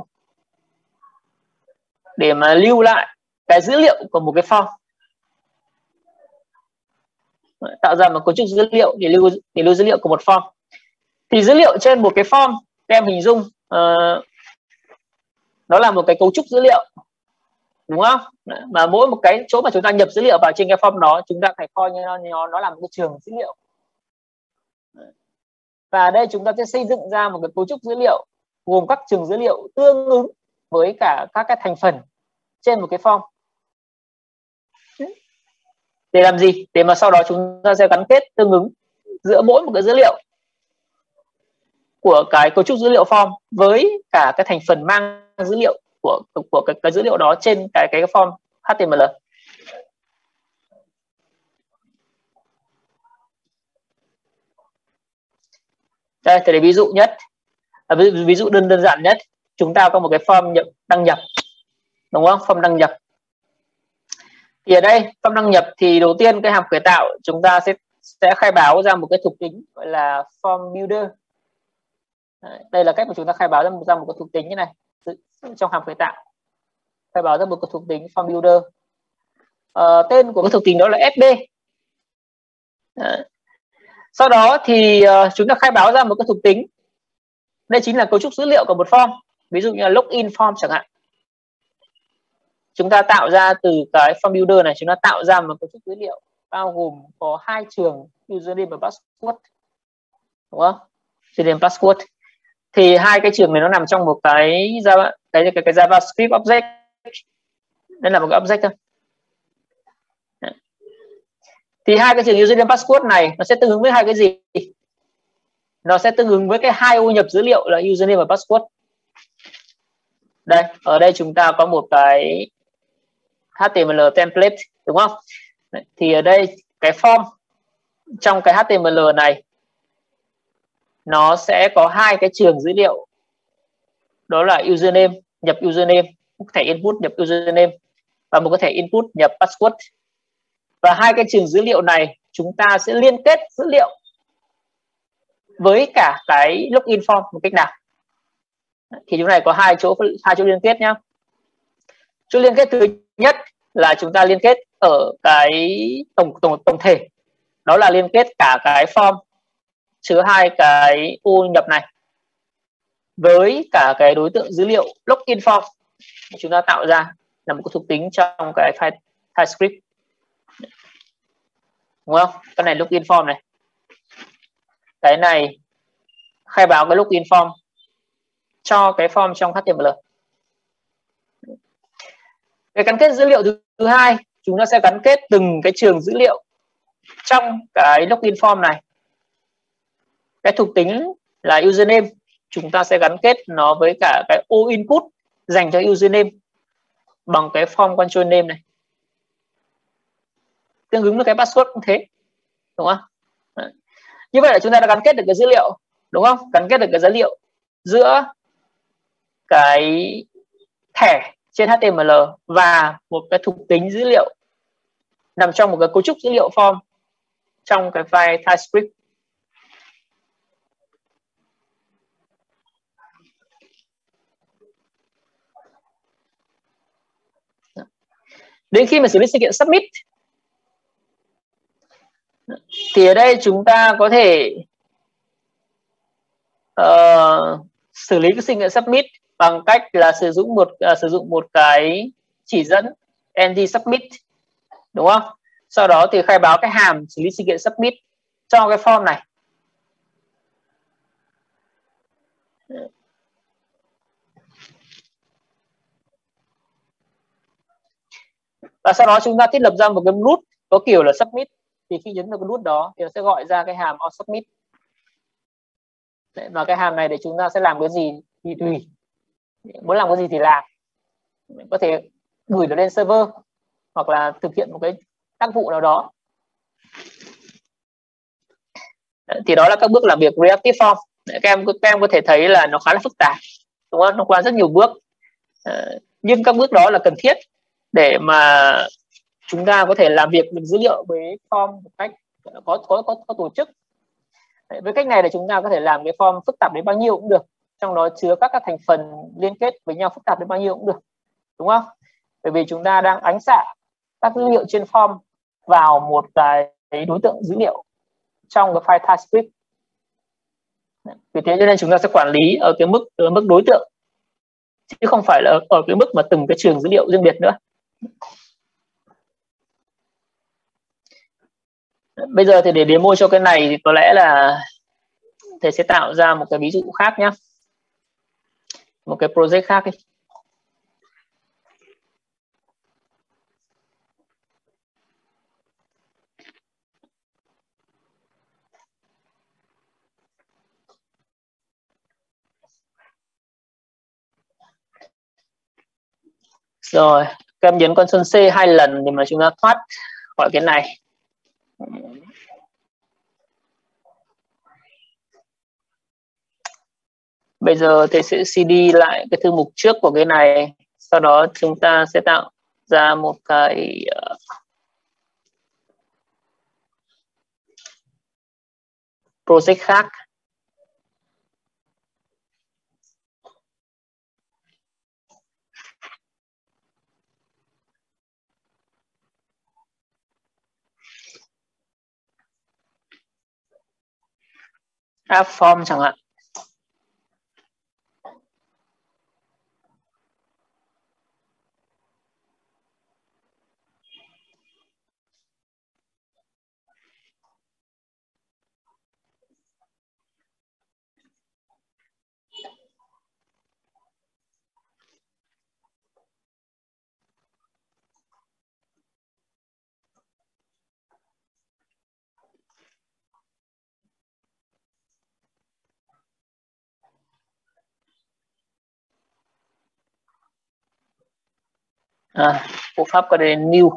để mà lưu lại cái dữ liệu của một cái form. Tạo ra một cấu trúc dữ liệu để lưu dữ liệu của một form. Thì dữ liệu trên một cái form, các em hình dung nó là một cái cấu trúc dữ liệu, đúng không? Mà mỗi một cái chỗ mà chúng ta nhập dữ liệu vào trên cái form đó, chúng ta phải coi như nó là một cái trường dữ liệu. Và đây chúng ta sẽ xây dựng ra một cái cấu trúc dữ liệu gồm các trường dữ liệu tương ứng với cả các cái thành phần trên một cái form. Để làm gì? Để mà sau đó chúng ta sẽ gắn kết tương ứng giữa mỗi một cái dữ liệu của cái cấu trúc dữ liệu form với cả cái thành phần mang dữ liệu của cái dữ liệu đó trên cái form HTML. Đây, thì ví dụ nhất, ví dụ đơn giản nhất, chúng ta có một cái form đăng nhập, đúng không? Form đăng nhập. Thì ở đây form đăng nhập thì đầu tiên cái hàm khởi tạo chúng ta sẽ khai báo ra một cái thuộc tính gọi là form builder. Đây là cách mà chúng ta khai báo ra một cái thuộc tính như này trong hàm khởi tạo, khai báo ra một cái thuộc tính form builder. Tên của cái thuộc tính đó là fb. Sau đó thì chúng ta khai báo ra một cái thuộc tính, đây chính là cấu trúc dữ liệu của một form, ví dụ như là login form chẳng hạn. Chúng ta tạo ra từ cái form builder này, chúng ta tạo ra một cấu trúc dữ liệu bao gồm có hai trường username và password, đúng không? Username password. Thì hai cái trường này nó nằm trong một cái JavaScript object. Đây là một cái object thôi. Thì hai cái trường username password này nó sẽ tương ứng với hai cái gì? Nó sẽ tương ứng với cái hai ô nhập dữ liệu là username và password. Đây, ở đây chúng ta có một cái HTML template, đúng không? Thì ở đây cái form trong cái HTML này nó sẽ có hai cái trường dữ liệu, đó là username, nhập username, có thể input nhập username, và một có thể input nhập password. Và hai cái trường dữ liệu này chúng ta sẽ liên kết dữ liệu với cả cái login form một cách nào. Thì chỗ này có hai chỗ liên kết nhá. Chỗ liên kết thứ nhất là chúng ta liên kết ở cái tổng thể, đó là liên kết cả cái form chứa hai cái ô nhập này với cả cái đối tượng dữ liệu login form chúng ta tạo ra là một cái thuộc tính trong cái file TypeScript, đúng không? Cái này login form này, cái này khai báo cái login form cho cái form trong HTML. Cái gắn kết dữ liệu thứ hai, chúng ta sẽ gắn kết từng cái trường dữ liệu trong cái login form này. Cái thuộc tính là username, chúng ta sẽ gắn kết nó với cả cái ô input dành cho username bằng cái form control name này. Tương ứng với cái password cũng thế, đúng không? Đấy. Như vậy là chúng ta đã gắn kết được cái dữ liệu, đúng không? Gắn kết được cái dữ liệu giữa cái thẻ trên HTML và một cái thuộc tính dữ liệu nằm trong một cái cấu trúc dữ liệu form trong cái file TypeScript. Đến khi mà xử lý sự kiện submit thì ở đây chúng ta có thể xử lý cái sự kiện submit bằng cách là sử dụng một cái chỉ dẫn ng submit, đúng không? Sau đó thì khai báo cái hàm xử lý sự kiện submit cho cái form này. Và sau đó chúng ta thiết lập ra một cái root có kiểu là submit, thì khi nhấn vào cái root đó thì nó sẽ gọi ra cái hàm submit. Và cái hàm này để chúng ta sẽ làm cái gì thì tùy, muốn làm cái gì thì làm, có thể gửi nó lên server hoặc là thực hiện một cái tác vụ nào đó. Thì đó là các bước làm việc reactive form. Các em có thể thấy là nó khá là phức tạp, đúng không? Nó qua rất nhiều bước, nhưng các bước đó là cần thiết để mà chúng ta có thể làm việc được dữ liệu với form một cách có tổ chức. Với cách này là chúng ta có thể làm cái form phức tạp đến bao nhiêu cũng được, trong đó chứa các thành phần liên kết với nhau phức tạp đến bao nhiêu cũng được, đúng không? Bởi vì chúng ta đang ánh xạ các dữ liệu trên form vào một cái đối tượng dữ liệu trong cái file TypeScript. Vì thế cho nên chúng ta sẽ quản lý ở cái mức đối tượng, chứ không phải là ở cái mức mà từng cái trường dữ liệu riêng biệt nữa. Bây giờ thì để demo cho cái này thì có lẽ là thầy sẽ tạo ra một cái ví dụ khác nhé, một cái project khác đi. Rồi, các em nhấn Ctrl C 2 lần để mà chúng ta thoát khỏi cái này. Bây giờ thầy sẽ CD lại cái thư mục trước của cái này, sau đó chúng ta sẽ tạo ra một cái project khác. App form chẳng hạn. Cú pháp có đây new.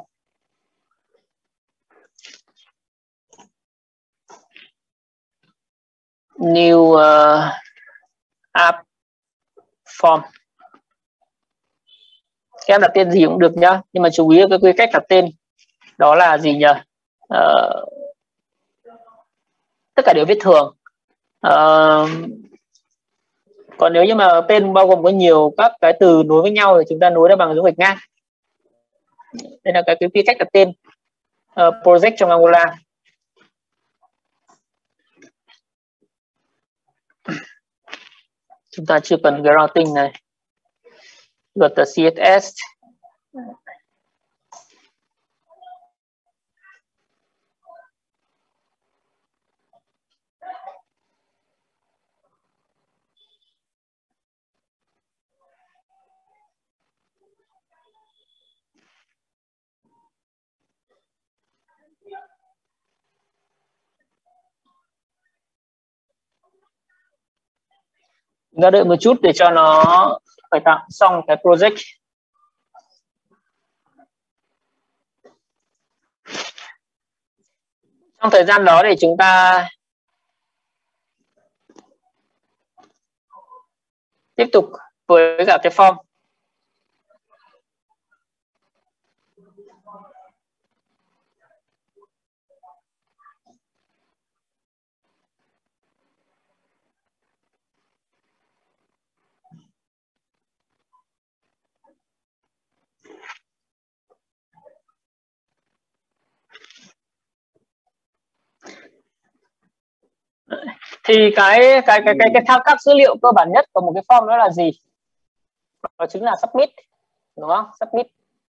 New app form. Các em đặt tên gì cũng được nhá, nhưng mà chú ý cái quy cách đặt tên đó là gì nhỉ? Tất cả đều viết thường. Còn nếu như mà tên bao gồm có nhiều các cái từ nối với nhau thì chúng ta nối ra bằng dấu gạch ngang. Đây là cái quy cách đặt tên project trong Angular. Chúng ta chưa cần cái routing này. Luật CSS. Chúng ta đợi một chút để cho nó khởi tạo xong cái project. Trong thời gian đó thì chúng ta tiếp tục với cả cái form. Thì cái thao tác dữ liệu cơ bản nhất của một cái form đó là gì? Đó chính là submit, đúng không? Submit.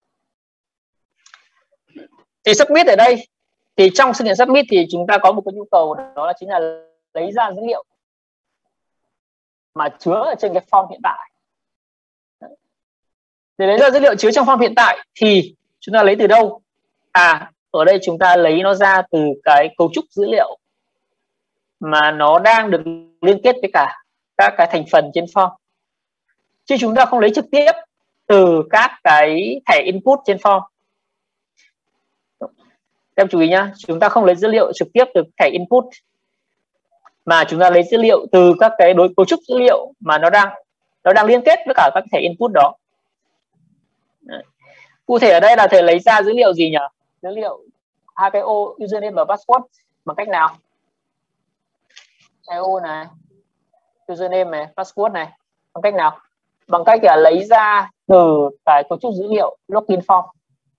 Thì submit ở đây thì trong sự kiện submit thì chúng ta có một cái nhu cầu đó là chính là lấy ra dữ liệu mà chứa ở trên cái form hiện tại. Để lấy ra dữ liệu chứa trong form hiện tại thì chúng ta lấy từ đâu? Ở đây chúng ta lấy nó ra từ cái cấu trúc dữ liệu mà nó đang được liên kết với cả các cái thành phần trên form, chứ chúng ta không lấy trực tiếp từ các cái thẻ input trên form. Em chú ý nhá, chúng ta không lấy dữ liệu trực tiếp từ thẻ input mà chúng ta lấy dữ liệu từ các cái cấu trúc dữ liệu mà nó đang liên kết với cả các thẻ input đó. Cụ thể ở đây là thầy lấy ra dữ liệu gì nhỉ? Dữ liệu hai cái ô username và password bằng cách nào? IO này, username này, password này, bằng cách nào? Bằng cách là lấy ra từ cái cấu trúc dữ liệu login form.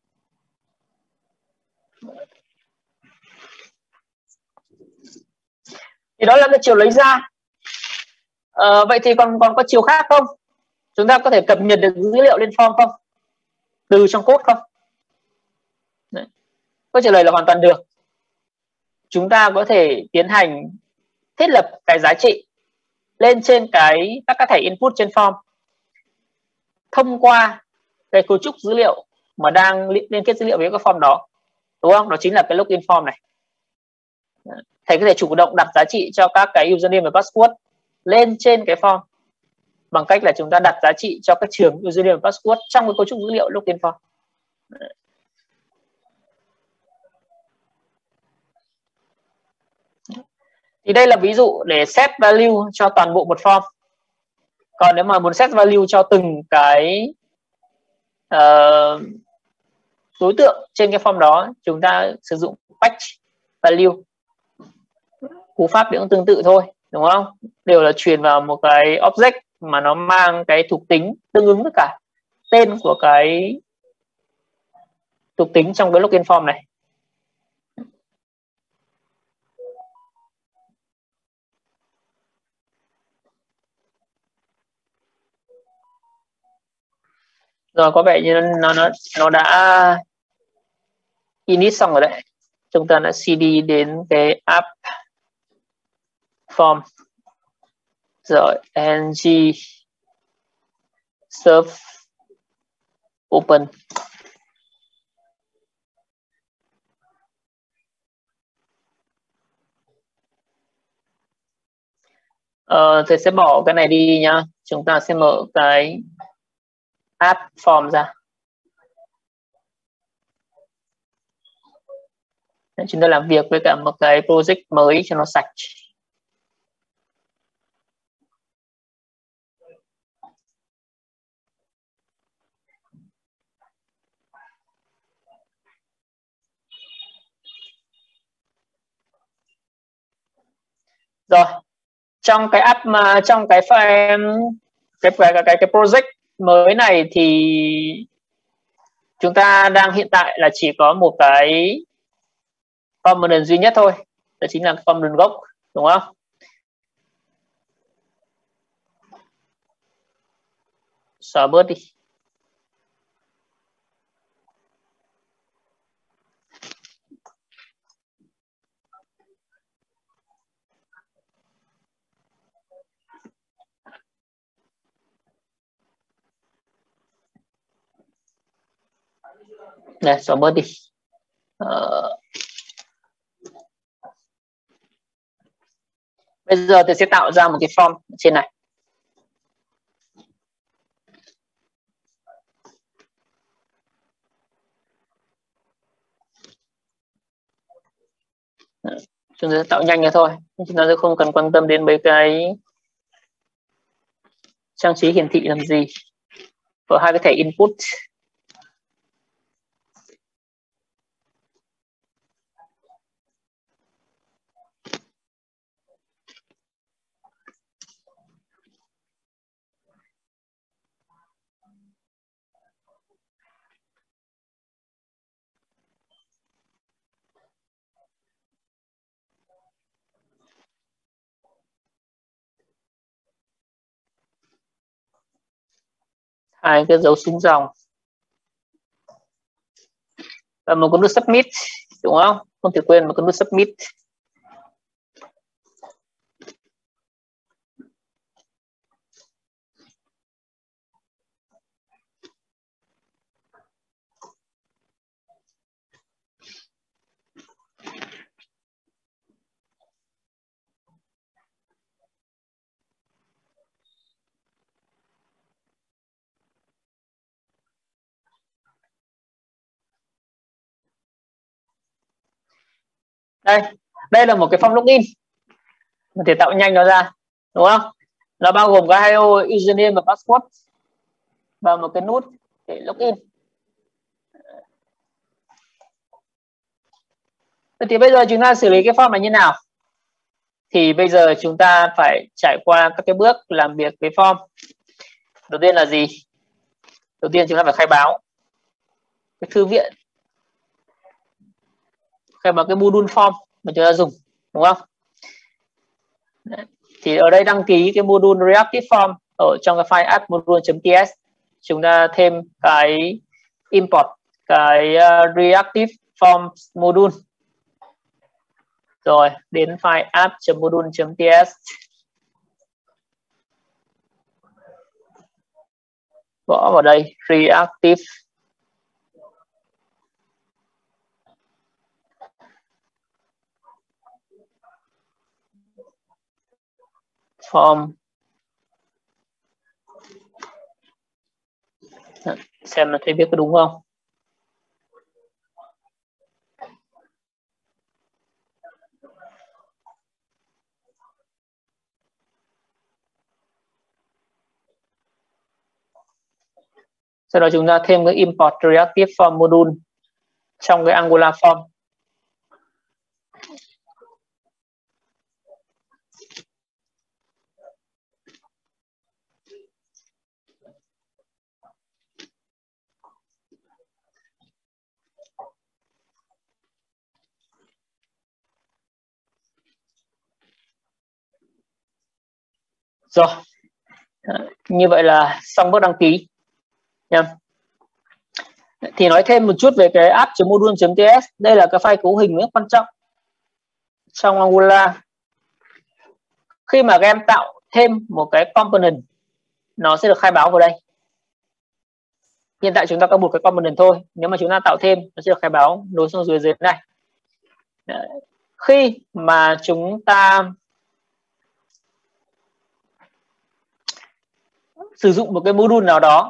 Thì đó là cái chiều lấy ra. Vậy thì còn có chiều khác không? Chúng ta có thể cập nhật được dữ liệu lên form không? Từ trong code không? Đấy. Câu trả lời là hoàn toàn được. Chúng ta có thể tiến hành thiết lập cái giá trị lên trên các cái thẻ input trên form thông qua cái cấu trúc dữ liệu mà đang liên kết dữ liệu với cái form đó, đúng không? Đó chính là cái login form này. Thầy có thể chủ động đặt giá trị cho các cái username và password lên trên cái form bằng cách là chúng ta đặt giá trị cho các trường username và password trong cái cấu trúc dữ liệu login form. Thì đây là ví dụ để set value cho toàn bộ một form. Còn nếu mà muốn set value cho từng cái đối tượng trên cái form đó, chúng ta sử dụng patch value. Cú pháp cũng tương tự thôi, đúng không? Đều là truyền vào một cái object mà nó mang cái thuộc tính tương ứng với cả tên của cái thuộc tính trong cái login form này. Rồi, có vẻ như nó đã init xong rồi đấy. Chúng ta đã cd đến cái app form. Rồi, ng serve open. Thầy sẽ bỏ cái này đi nhá. Chúng ta sẽ mở cái app form ra. Chúng ta làm việc với cả một cái project mới cho nó sạch. Rồi, trong cái app mà trong cái file cái project mới này thì chúng ta đang hiện tại là chỉ có một cái component duy nhất thôi, đó chính là component gốc, đúng không? Xóa bớt đi. Này, xóa bớt đi. Bây giờ tôi sẽ tạo ra một cái form trên này. Chúng ta tạo nhanh thôi, chúng ta sẽ không cần quan tâm đến mấy cái trang trí hiển thị làm gì. Có hai cái thẻ input. Hai cái dấu xuống dòng và một cái nút submit, đúng không? Không thể quên một cái nút submit. Đây là một cái form login, mình thể tạo nhanh nó ra, đúng không? Nó bao gồm có hai ô username và password và một cái nút để login. Thì bây giờ chúng ta xử lý cái form này như nào? Thì bây giờ chúng ta phải trải qua các cái bước làm việc với form. Đầu tiên là gì? Đầu tiên chúng ta phải khai báo cái thư viện, khai báo cái module form mà chúng ta dùng, đúng không? Đấy. Thì ở đây đăng ký cái module reactive form ở trong cái file app module.ts, chúng ta thêm cái import cái reactive form module, rồi đến file app.module.ts, gõ vào đây reactive form, xem là thấy viết có đúng không. Sau đó chúng ta thêm cái import reactive form module trong cái Angular form. Rồi, như vậy là xong bước đăng ký nha. Thì nói thêm một chút về cái app.module.ts, đây là cái file cấu hình rất quan trọng trong Angular. Khi mà các em tạo thêm một cái component, nó sẽ được khai báo vào đây. Hiện tại chúng ta có một cái component thôi, nếu mà chúng ta tạo thêm nó sẽ được khai báo nối xuống dưới này. Đấy. Khi mà chúng ta sử dụng một cái module nào đó,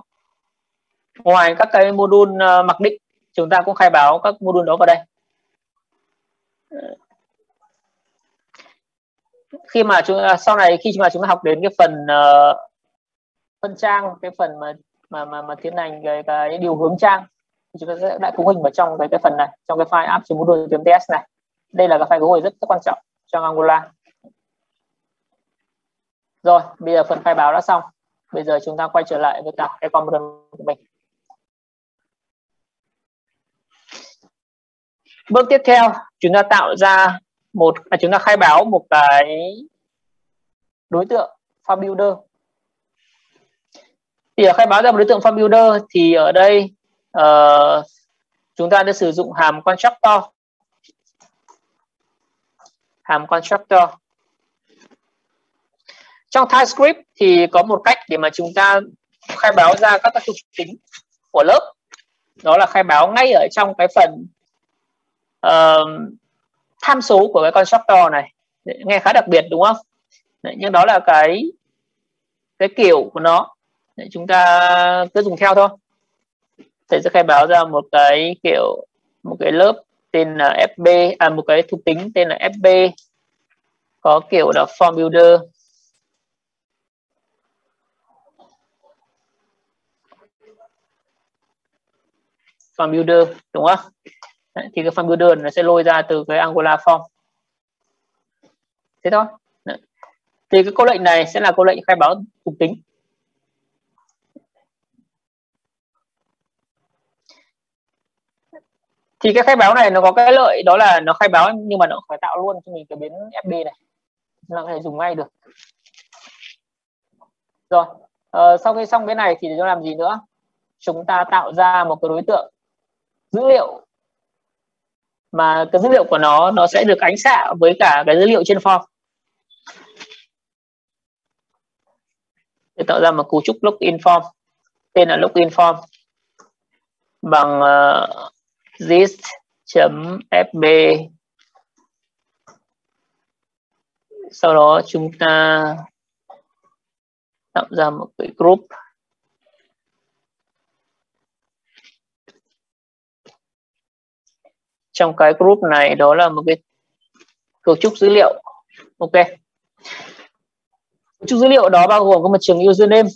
ngoài các cái module mặc định, chúng ta cũng khai báo các module đó vào đây. Khi mà sau này khi mà chúng ta học đến cái phần phân trang, cái phần mà tiến hành cái điều hướng trang, thì chúng ta sẽ đã cấu hình vào trong cái phần này, trong cái file app.moodle.ts này. Đây là cái file cấu hình rất quan trọng trong Angular. Rồi, bây giờ phần khai báo đã xong. Bây giờ chúng ta quay trở lại với cả cái component của mình. Bước tiếp theo, chúng ta tạo ra chúng ta khai báo một cái đối tượng form builder. Thì ở khai báo ra một đối tượng form builder thì ở đây chúng ta đã sử dụng hàm constructor. Hàm constructor. Trong TypeScript thì có một cách để mà chúng ta khai báo ra các thuộc tính của lớp. Đó là khai báo ngay ở trong cái phần tham số của cái constructor này. Nghe khá đặc biệt đúng không? Nhưng đó là cái kiểu của nó. Chúng ta cứ dùng theo thôi. Thầy sẽ khai báo ra một cái kiểu, một cái lớp tên là FB, một cái thuộc tính tên là FB, có kiểu là form builder. Form builder đúng không? Đấy, thì cái form builder nó sẽ lôi ra từ cái Angular form. Thế thôi. Đấy. Thì cái câu lệnh này sẽ là câu lệnh khai báo thuộc tính. Thì cái khai báo này nó có cái lợi đó là nó khai báo nhưng mà nó phải tạo luôn cho mình cái biến FB này, nó có thể dùng ngay được. Rồi, sau khi xong cái này thì chúng làm gì nữa? Chúng ta tạo ra một cái đối tượng dữ liệu mà cái dữ liệu của nó sẽ được ánh xạ với cả cái dữ liệu trên form. Để tạo ra một cấu trúc login form tên là login form bằng this.fb. Sau đó chúng ta tạo ra một cái group. Trong cái group này đó là một cái cấu trúc dữ liệu. Ok. Cấu trúc dữ liệu đó bao gồm có một trường username.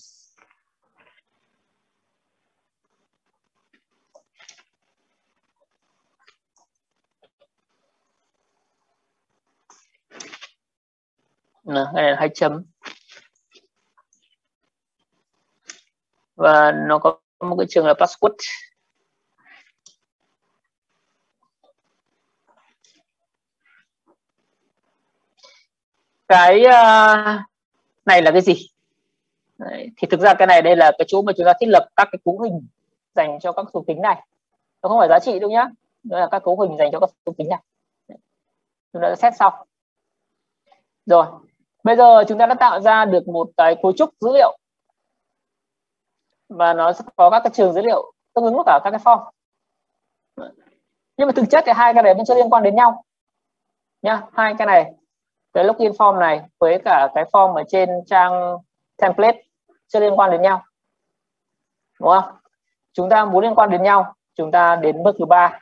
Cái này là 2 chấm. Và nó có một cái trường là password. Cái này là cái gì? Đấy, thì thực ra cái này đây là cái chỗ mà chúng ta thiết lập các cái cấu hình dành cho các thuộc tính này. Nó không phải giá trị đâu nhá. Đó là các cấu hình dành cho các thuộc tính này. Chúng ta đã set xong. Rồi, bây giờ chúng ta đã tạo ra được một cái cấu trúc dữ liệu và nó sẽ có các cái trường dữ liệu tương ứng với cả các cái form. Nhưng mà thực chất thì hai cái này vẫn chưa liên quan đến nhau nhá. Hai cái này, cái login form này với cả cái form ở trên trang template chưa liên quan đến nhau, đúng không? Chúng ta muốn liên quan đến nhau, chúng ta đến bước thứ 3.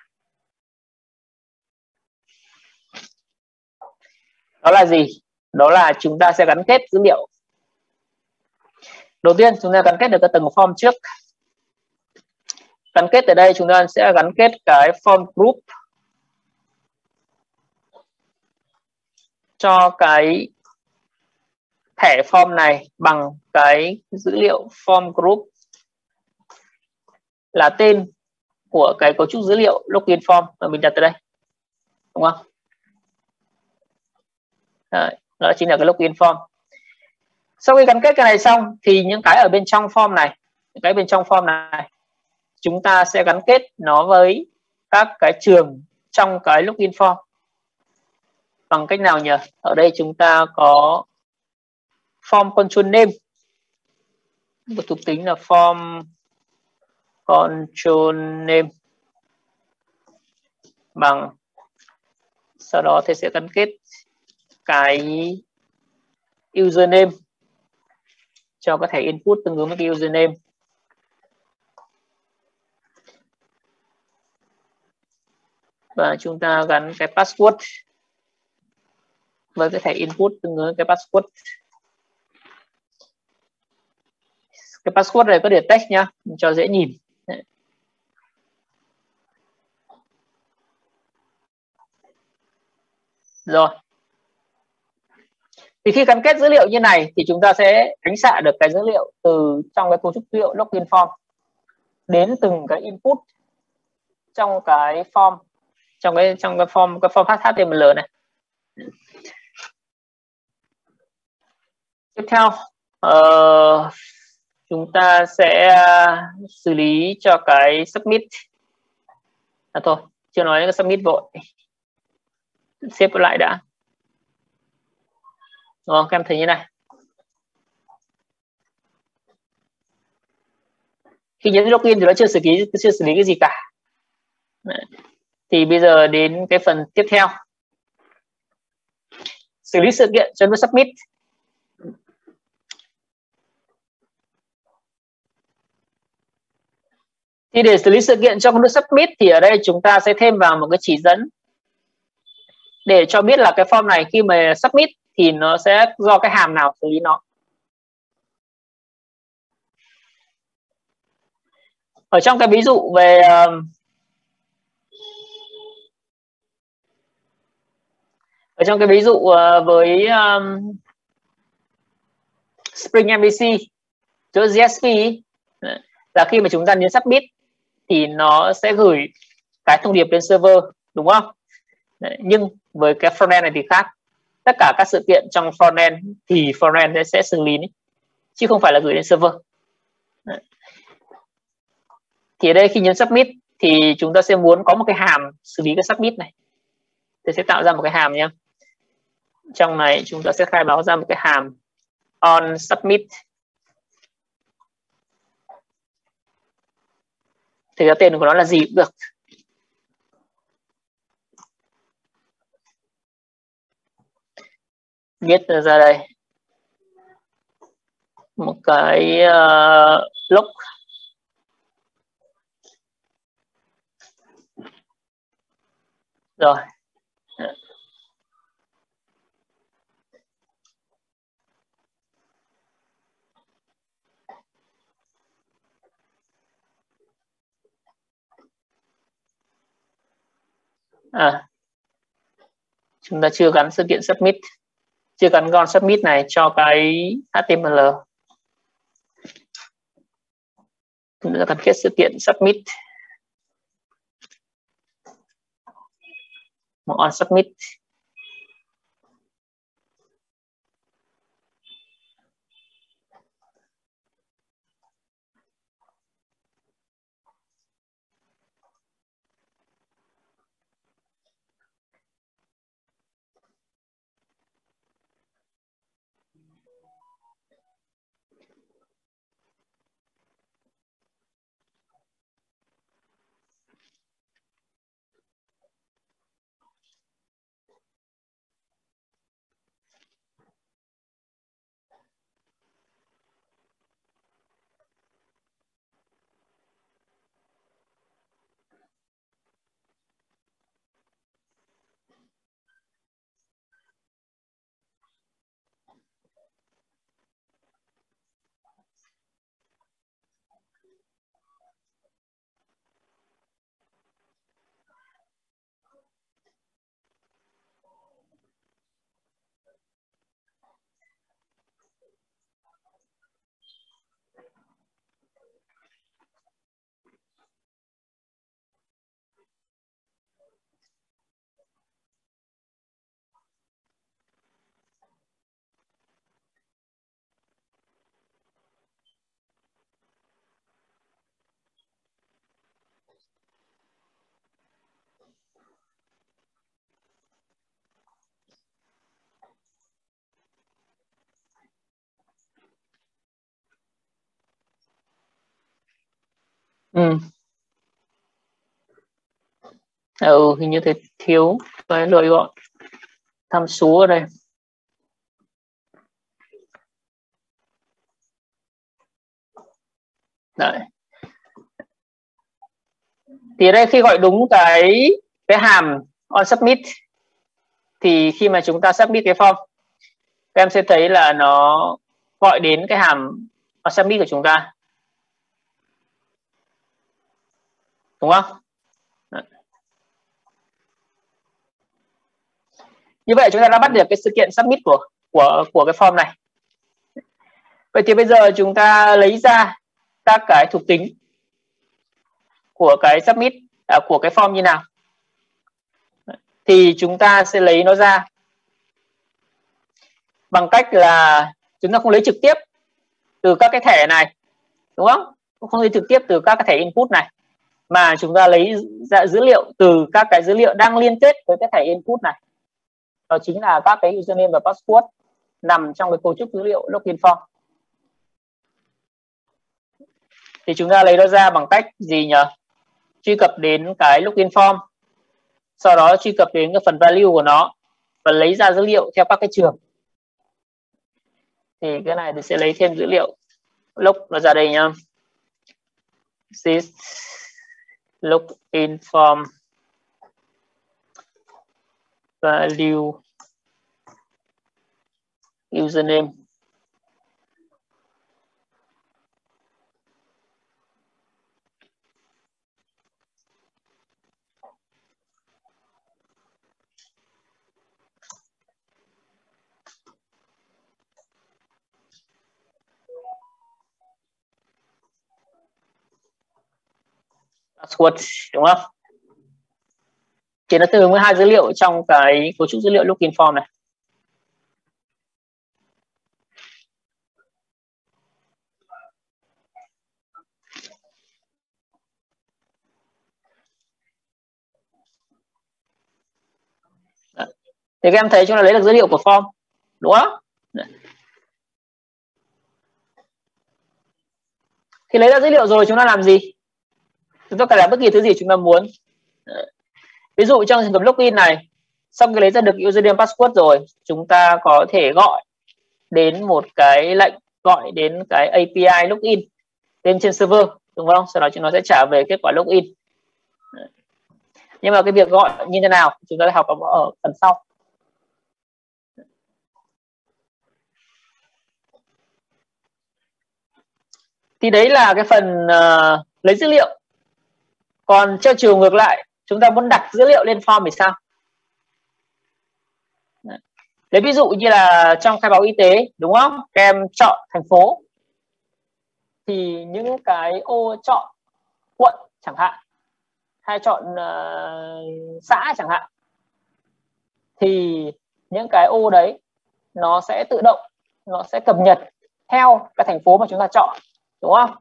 Đó là gì? Đó là chúng ta sẽ gắn kết dữ liệu. Đầu tiên chúng ta gắn kết được cái tầng form trước. Gắn kết ở đây chúng ta sẽ gắn kết cái form group cho cái thẻ form này bằng cái dữ liệu form group là tên của cái cấu trúc dữ liệu login form mà mình đặt ở đây, đúng không? Đấy, đó chính là cái login form. Sau khi gắn kết cái này xong thì những cái ở bên trong form này, những cái bên trong form này chúng ta sẽ gắn kết nó với các cái trường trong cái login form. Bằng cách nào nhỉ? Ở đây chúng ta có form control name, một thuộc tính là form control name bằng, sau đó thầy sẽ gắn kết cái username cho có thể input tương ứng với cái username. và chúng ta gắn cái password với cái thẻ input tương ứng cái password. Cái password này có để text nhá, cho dễ nhìn. Rồi. Thì khi gắn kết dữ liệu như này thì chúng ta sẽ ánh xạ được cái dữ liệu từ trong cái cấu trúc dữ liệu login form đến từng cái input trong cái form, trong cái form HTML này. Tiếp theo chúng ta sẽ xử lý cho cái submit. Thôi chưa nói cái submit vội, xếp lại đã. Rồi, các em thấy như này, khi nhấn login thì nó chưa xử lý cái gì cả. Đấy. Thì bây giờ đến cái phần tiếp theo, xử lý sự kiện cho nút submit. Thì để xử lý sự kiện cho nút submit thì ở đây chúng ta sẽ thêm vào một cái chỉ dẫn để cho biết là cái form này khi mà submit thì nó sẽ do cái hàm nào xử lý nó. Ở trong cái ví dụ về với Spring MVC chỗ GSP là khi mà chúng ta nhấn submit thì nó sẽ gửi cái thông điệp lên server, đúng không? Đấy, nhưng với cái frontend này thì khác. Tất cả các sự kiện trong frontend thì frontend sẽ xử lý chứ không phải là gửi lên server. Đấy. Thì ở đây khi nhấn submit thì chúng ta sẽ muốn có một cái hàm xử lý cái submit này. Tôi sẽ tạo ra một cái hàm nhé. Trong này chúng ta sẽ khai báo ra một cái hàm on submit. Thì cái tên của nó là gì cũng được. Viết ra đây một cái log rồi. Chúng ta chưa gắn sự kiện submit, chưa gắn con submit này cho cái HTML. Chúng ta gắn kết sự kiện submit, một on submit. Hình như thế thiếu cái lựa gọi tham số ở đây. Đấy. Thì ở đây khi gọi đúng cái cái hàm on submit thì khi mà chúng ta submit cái form, các em sẽ thấy là nó gọi đến cái hàm on submit của chúng ta, đúng không? Như vậy chúng ta đã bắt được cái sự kiện submit của cái form này. Vậy thì bây giờ chúng ta lấy ra các cái thuộc tính của cái submit của cái form như nào? Thì chúng ta sẽ lấy nó ra bằng cách là chúng ta không lấy trực tiếp từ các cái thẻ này, đúng không? Không lấy trực tiếp từ các cái thẻ input này, mà chúng ta lấy ra dữ liệu từ các cái dữ liệu đang liên kết với cái thẻ input này. Đó chính là các cái username và password nằm trong cái cấu trúc dữ liệu login form. Thì chúng ta lấy nó ra bằng cách gì nhỉ? Truy cập đến cái login form, sau đó truy cập đến cái phần value của nó và lấy ra dữ liệu theo các cái trường. Thì cái này thì sẽ lấy thêm dữ liệu log nó ra đây nhá. This login form value username password, đúng không? Thì nó tương ứng với hai dữ liệu trong cái cấu trúc dữ liệu login form này. Thì các em thấy chúng ta lấy được dữ liệu của form, đúng không? Khi lấy ra dữ liệu rồi chúng ta làm gì? Chúng ta cần làm bất kỳ thứ gì chúng ta muốn. Ví dụ trong trường hợp login này, sau khi lấy ra được username password rồi, chúng ta có thể gọi đến một cái lệnh gọi đến cái API login lên trên server, đúng không? Sau đó chúng nó sẽ trả về kết quả login. Nhưng mà cái việc gọi như thế nào chúng ta sẽ học ở phần sau. Thì đấy là cái phần lấy dữ liệu. Còn theo chiều ngược lại, chúng ta muốn đặt dữ liệu lên form thì sao? Lấy ví dụ như là trong khai báo y tế, đúng không? Các em chọn thành phố thì những cái ô chọn quận chẳng hạn, hay chọn xã chẳng hạn, thì những cái ô đấy nó sẽ tự động, nó sẽ cập nhật theo cái thành phố mà chúng ta chọn, đúng không?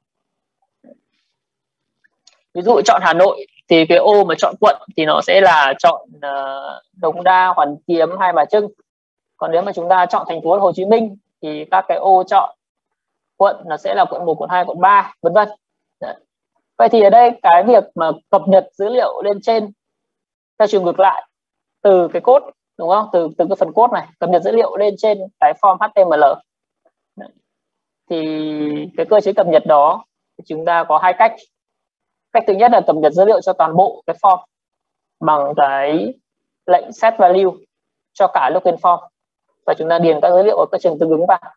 Ví dụ chọn Hà Nội thì cái ô mà chọn quận thì nó sẽ là chọn Đống Đa, Hoàn Kiếm, Hai Bà Trưng. Còn nếu mà chúng ta chọn thành phố Hồ Chí Minh thì các cái ô chọn quận nó sẽ là quận 1, quận 2, quận 3, vân vân. Vậy thì ở đây cái việc mà cập nhật dữ liệu lên trên theo chiều ngược lại từ cái code, đúng không? Từ cái phần code này cập nhật dữ liệu lên trên cái form HTML. Thì cái cơ chế cập nhật đó chúng ta có hai cách. Cách thứ nhất là cập nhật dữ liệu cho toàn bộ cái form bằng cái lệnh set value cho cả login form và chúng ta điền các dữ liệu ở các trường tương ứng vào.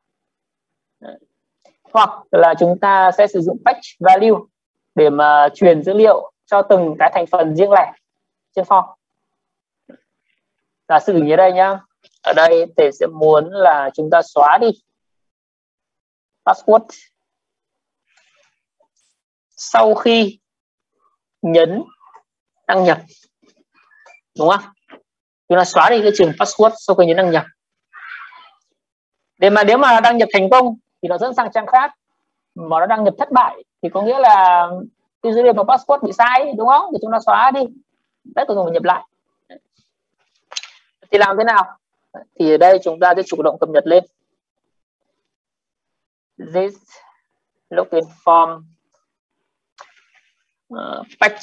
Hoặc là chúng ta sẽ sử dụng patch value để mà truyền dữ liệu cho từng cái thành phần riêng lẻ trên form. Giả sử như đây nhá, ở đây thầy sẽ muốn là chúng ta xóa đi password sau khi nhấn đăng nhập, đúng không? Chúng ta xóa đi cái trường password sau khi nhấn đăng nhập. Để mà nếu mà đăng nhập thành công thì nó dẫn sang trang khác, mà nó đăng nhập thất bại thì có nghĩa là cái dữ liệu và password bị sai, đúng không? Thì chúng ta xóa đi, đấy cuối cùng phải nhập lại. Thì làm thế nào? Thì ở đây chúng ta sẽ chủ động cập nhật lên this login form patch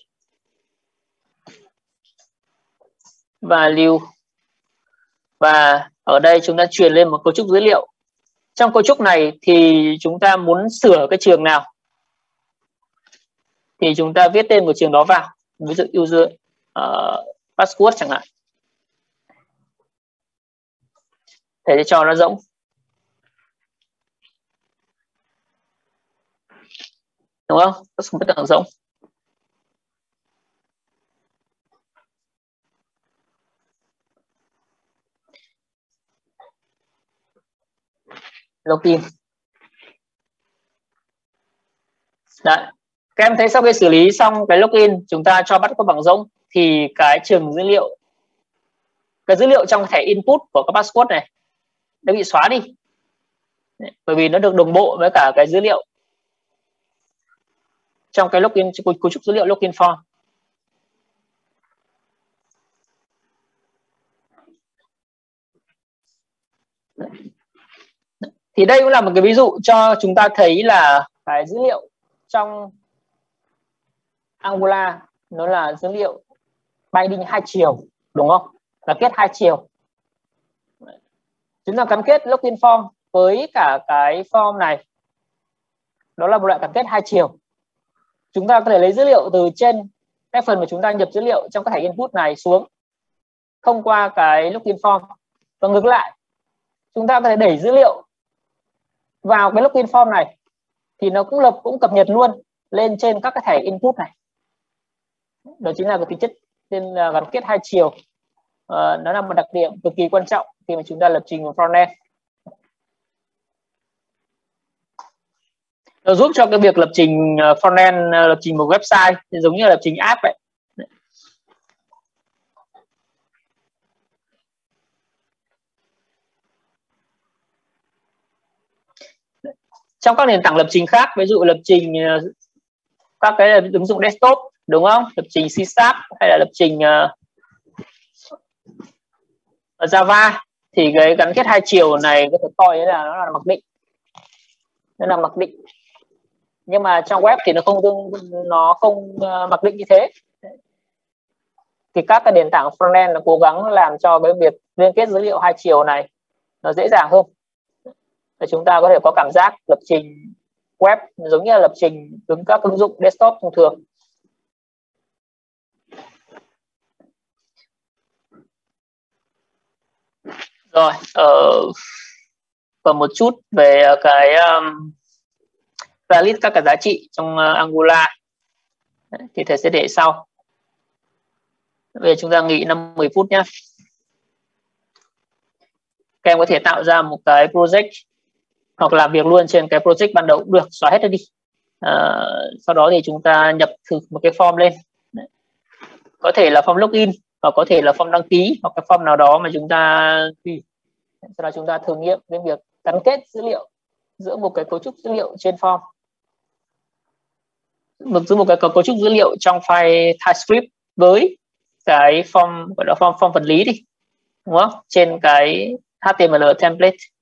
value, và ở đây chúng ta truyền lên một cấu trúc dữ liệu. Trong cấu trúc này thì chúng ta muốn sửa cái trường nào thì chúng ta viết tên một trường đó vào, ví dụ user password chẳng hạn, để cho nó rỗng. Đúng không? Không biết tưởng rỗng. Login. Đấy. Các em thấy sau khi xử lý xong cái login, chúng ta cho bắt có bằng rỗng thì cái trường dữ liệu, cái dữ liệu trong thẻ input của các password này đã bị xóa đi. Bởi vì nó được đồng bộ với cả cái dữ liệu trong cái login, cấu trúc dữ liệu login form. Thì đây cũng là một cái ví dụ cho chúng ta thấy là cái dữ liệu trong Angular nó là dữ liệu binding hai chiều, đúng không? Là kết hai chiều. Chúng ta gắn kết login form với cả cái form này, đó là một loại gắn kết hai chiều. Chúng ta có thể lấy dữ liệu từ trên cái phần mà chúng ta nhập dữ liệu trong các thẻ input này xuống thông qua cái login form, và ngược lại chúng ta có thể đẩy dữ liệu vào cái login form này thì nó cũng cập nhật luôn lên trên các cái thẻ input này. Đó chính là cái tính chất nên là gắn kết hai chiều. Nó là một đặc điểm cực kỳ quan trọng khi mà chúng ta lập trình một frontend. Nó giúp cho cái việc lập trình frontend, lập trình một website giống như là lập trình app vậy. Trong các nền tảng lập trình khác, ví dụ lập trình các cái ứng dụng desktop, đúng không? Lập trình C# hay là lập trình Java, thì cái gắn kết hai chiều này có thể coi là nó là mặc định. Nó là mặc định. Nhưng mà trong web thì nó không mặc định như thế. Thì các cái nền tảng frontend nó cố gắng làm cho cái việc liên kết dữ liệu hai chiều này nó dễ dàng hơn. Để chúng ta có thể có cảm giác lập trình web giống như là lập trình các ứng dụng desktop thông thường. Rồi, còn một chút về cái valid các cái giá trị trong Angular thì thầy sẽ để sau. Bây giờ chúng ta nghỉ 5-10 phút nhé. Các em có thể tạo ra một cái project hoặc làm việc luôn trên cái project ban đầu cũng được, xóa hết đi. Sau đó thì chúng ta nhập thử một cái form lên. Có thể là form login, hoặc có thể là form đăng ký, hoặc cái form nào đó mà chúng ta tùy. Sau đó chúng ta thử nghiệm cái việc gắn kết dữ liệu giữa một cái cấu trúc dữ liệu trên form, giữa một cái cấu trúc dữ liệu trong file TypeScript với cái form gọi là form vật lý đi, đúng không? Trên cái HTML template.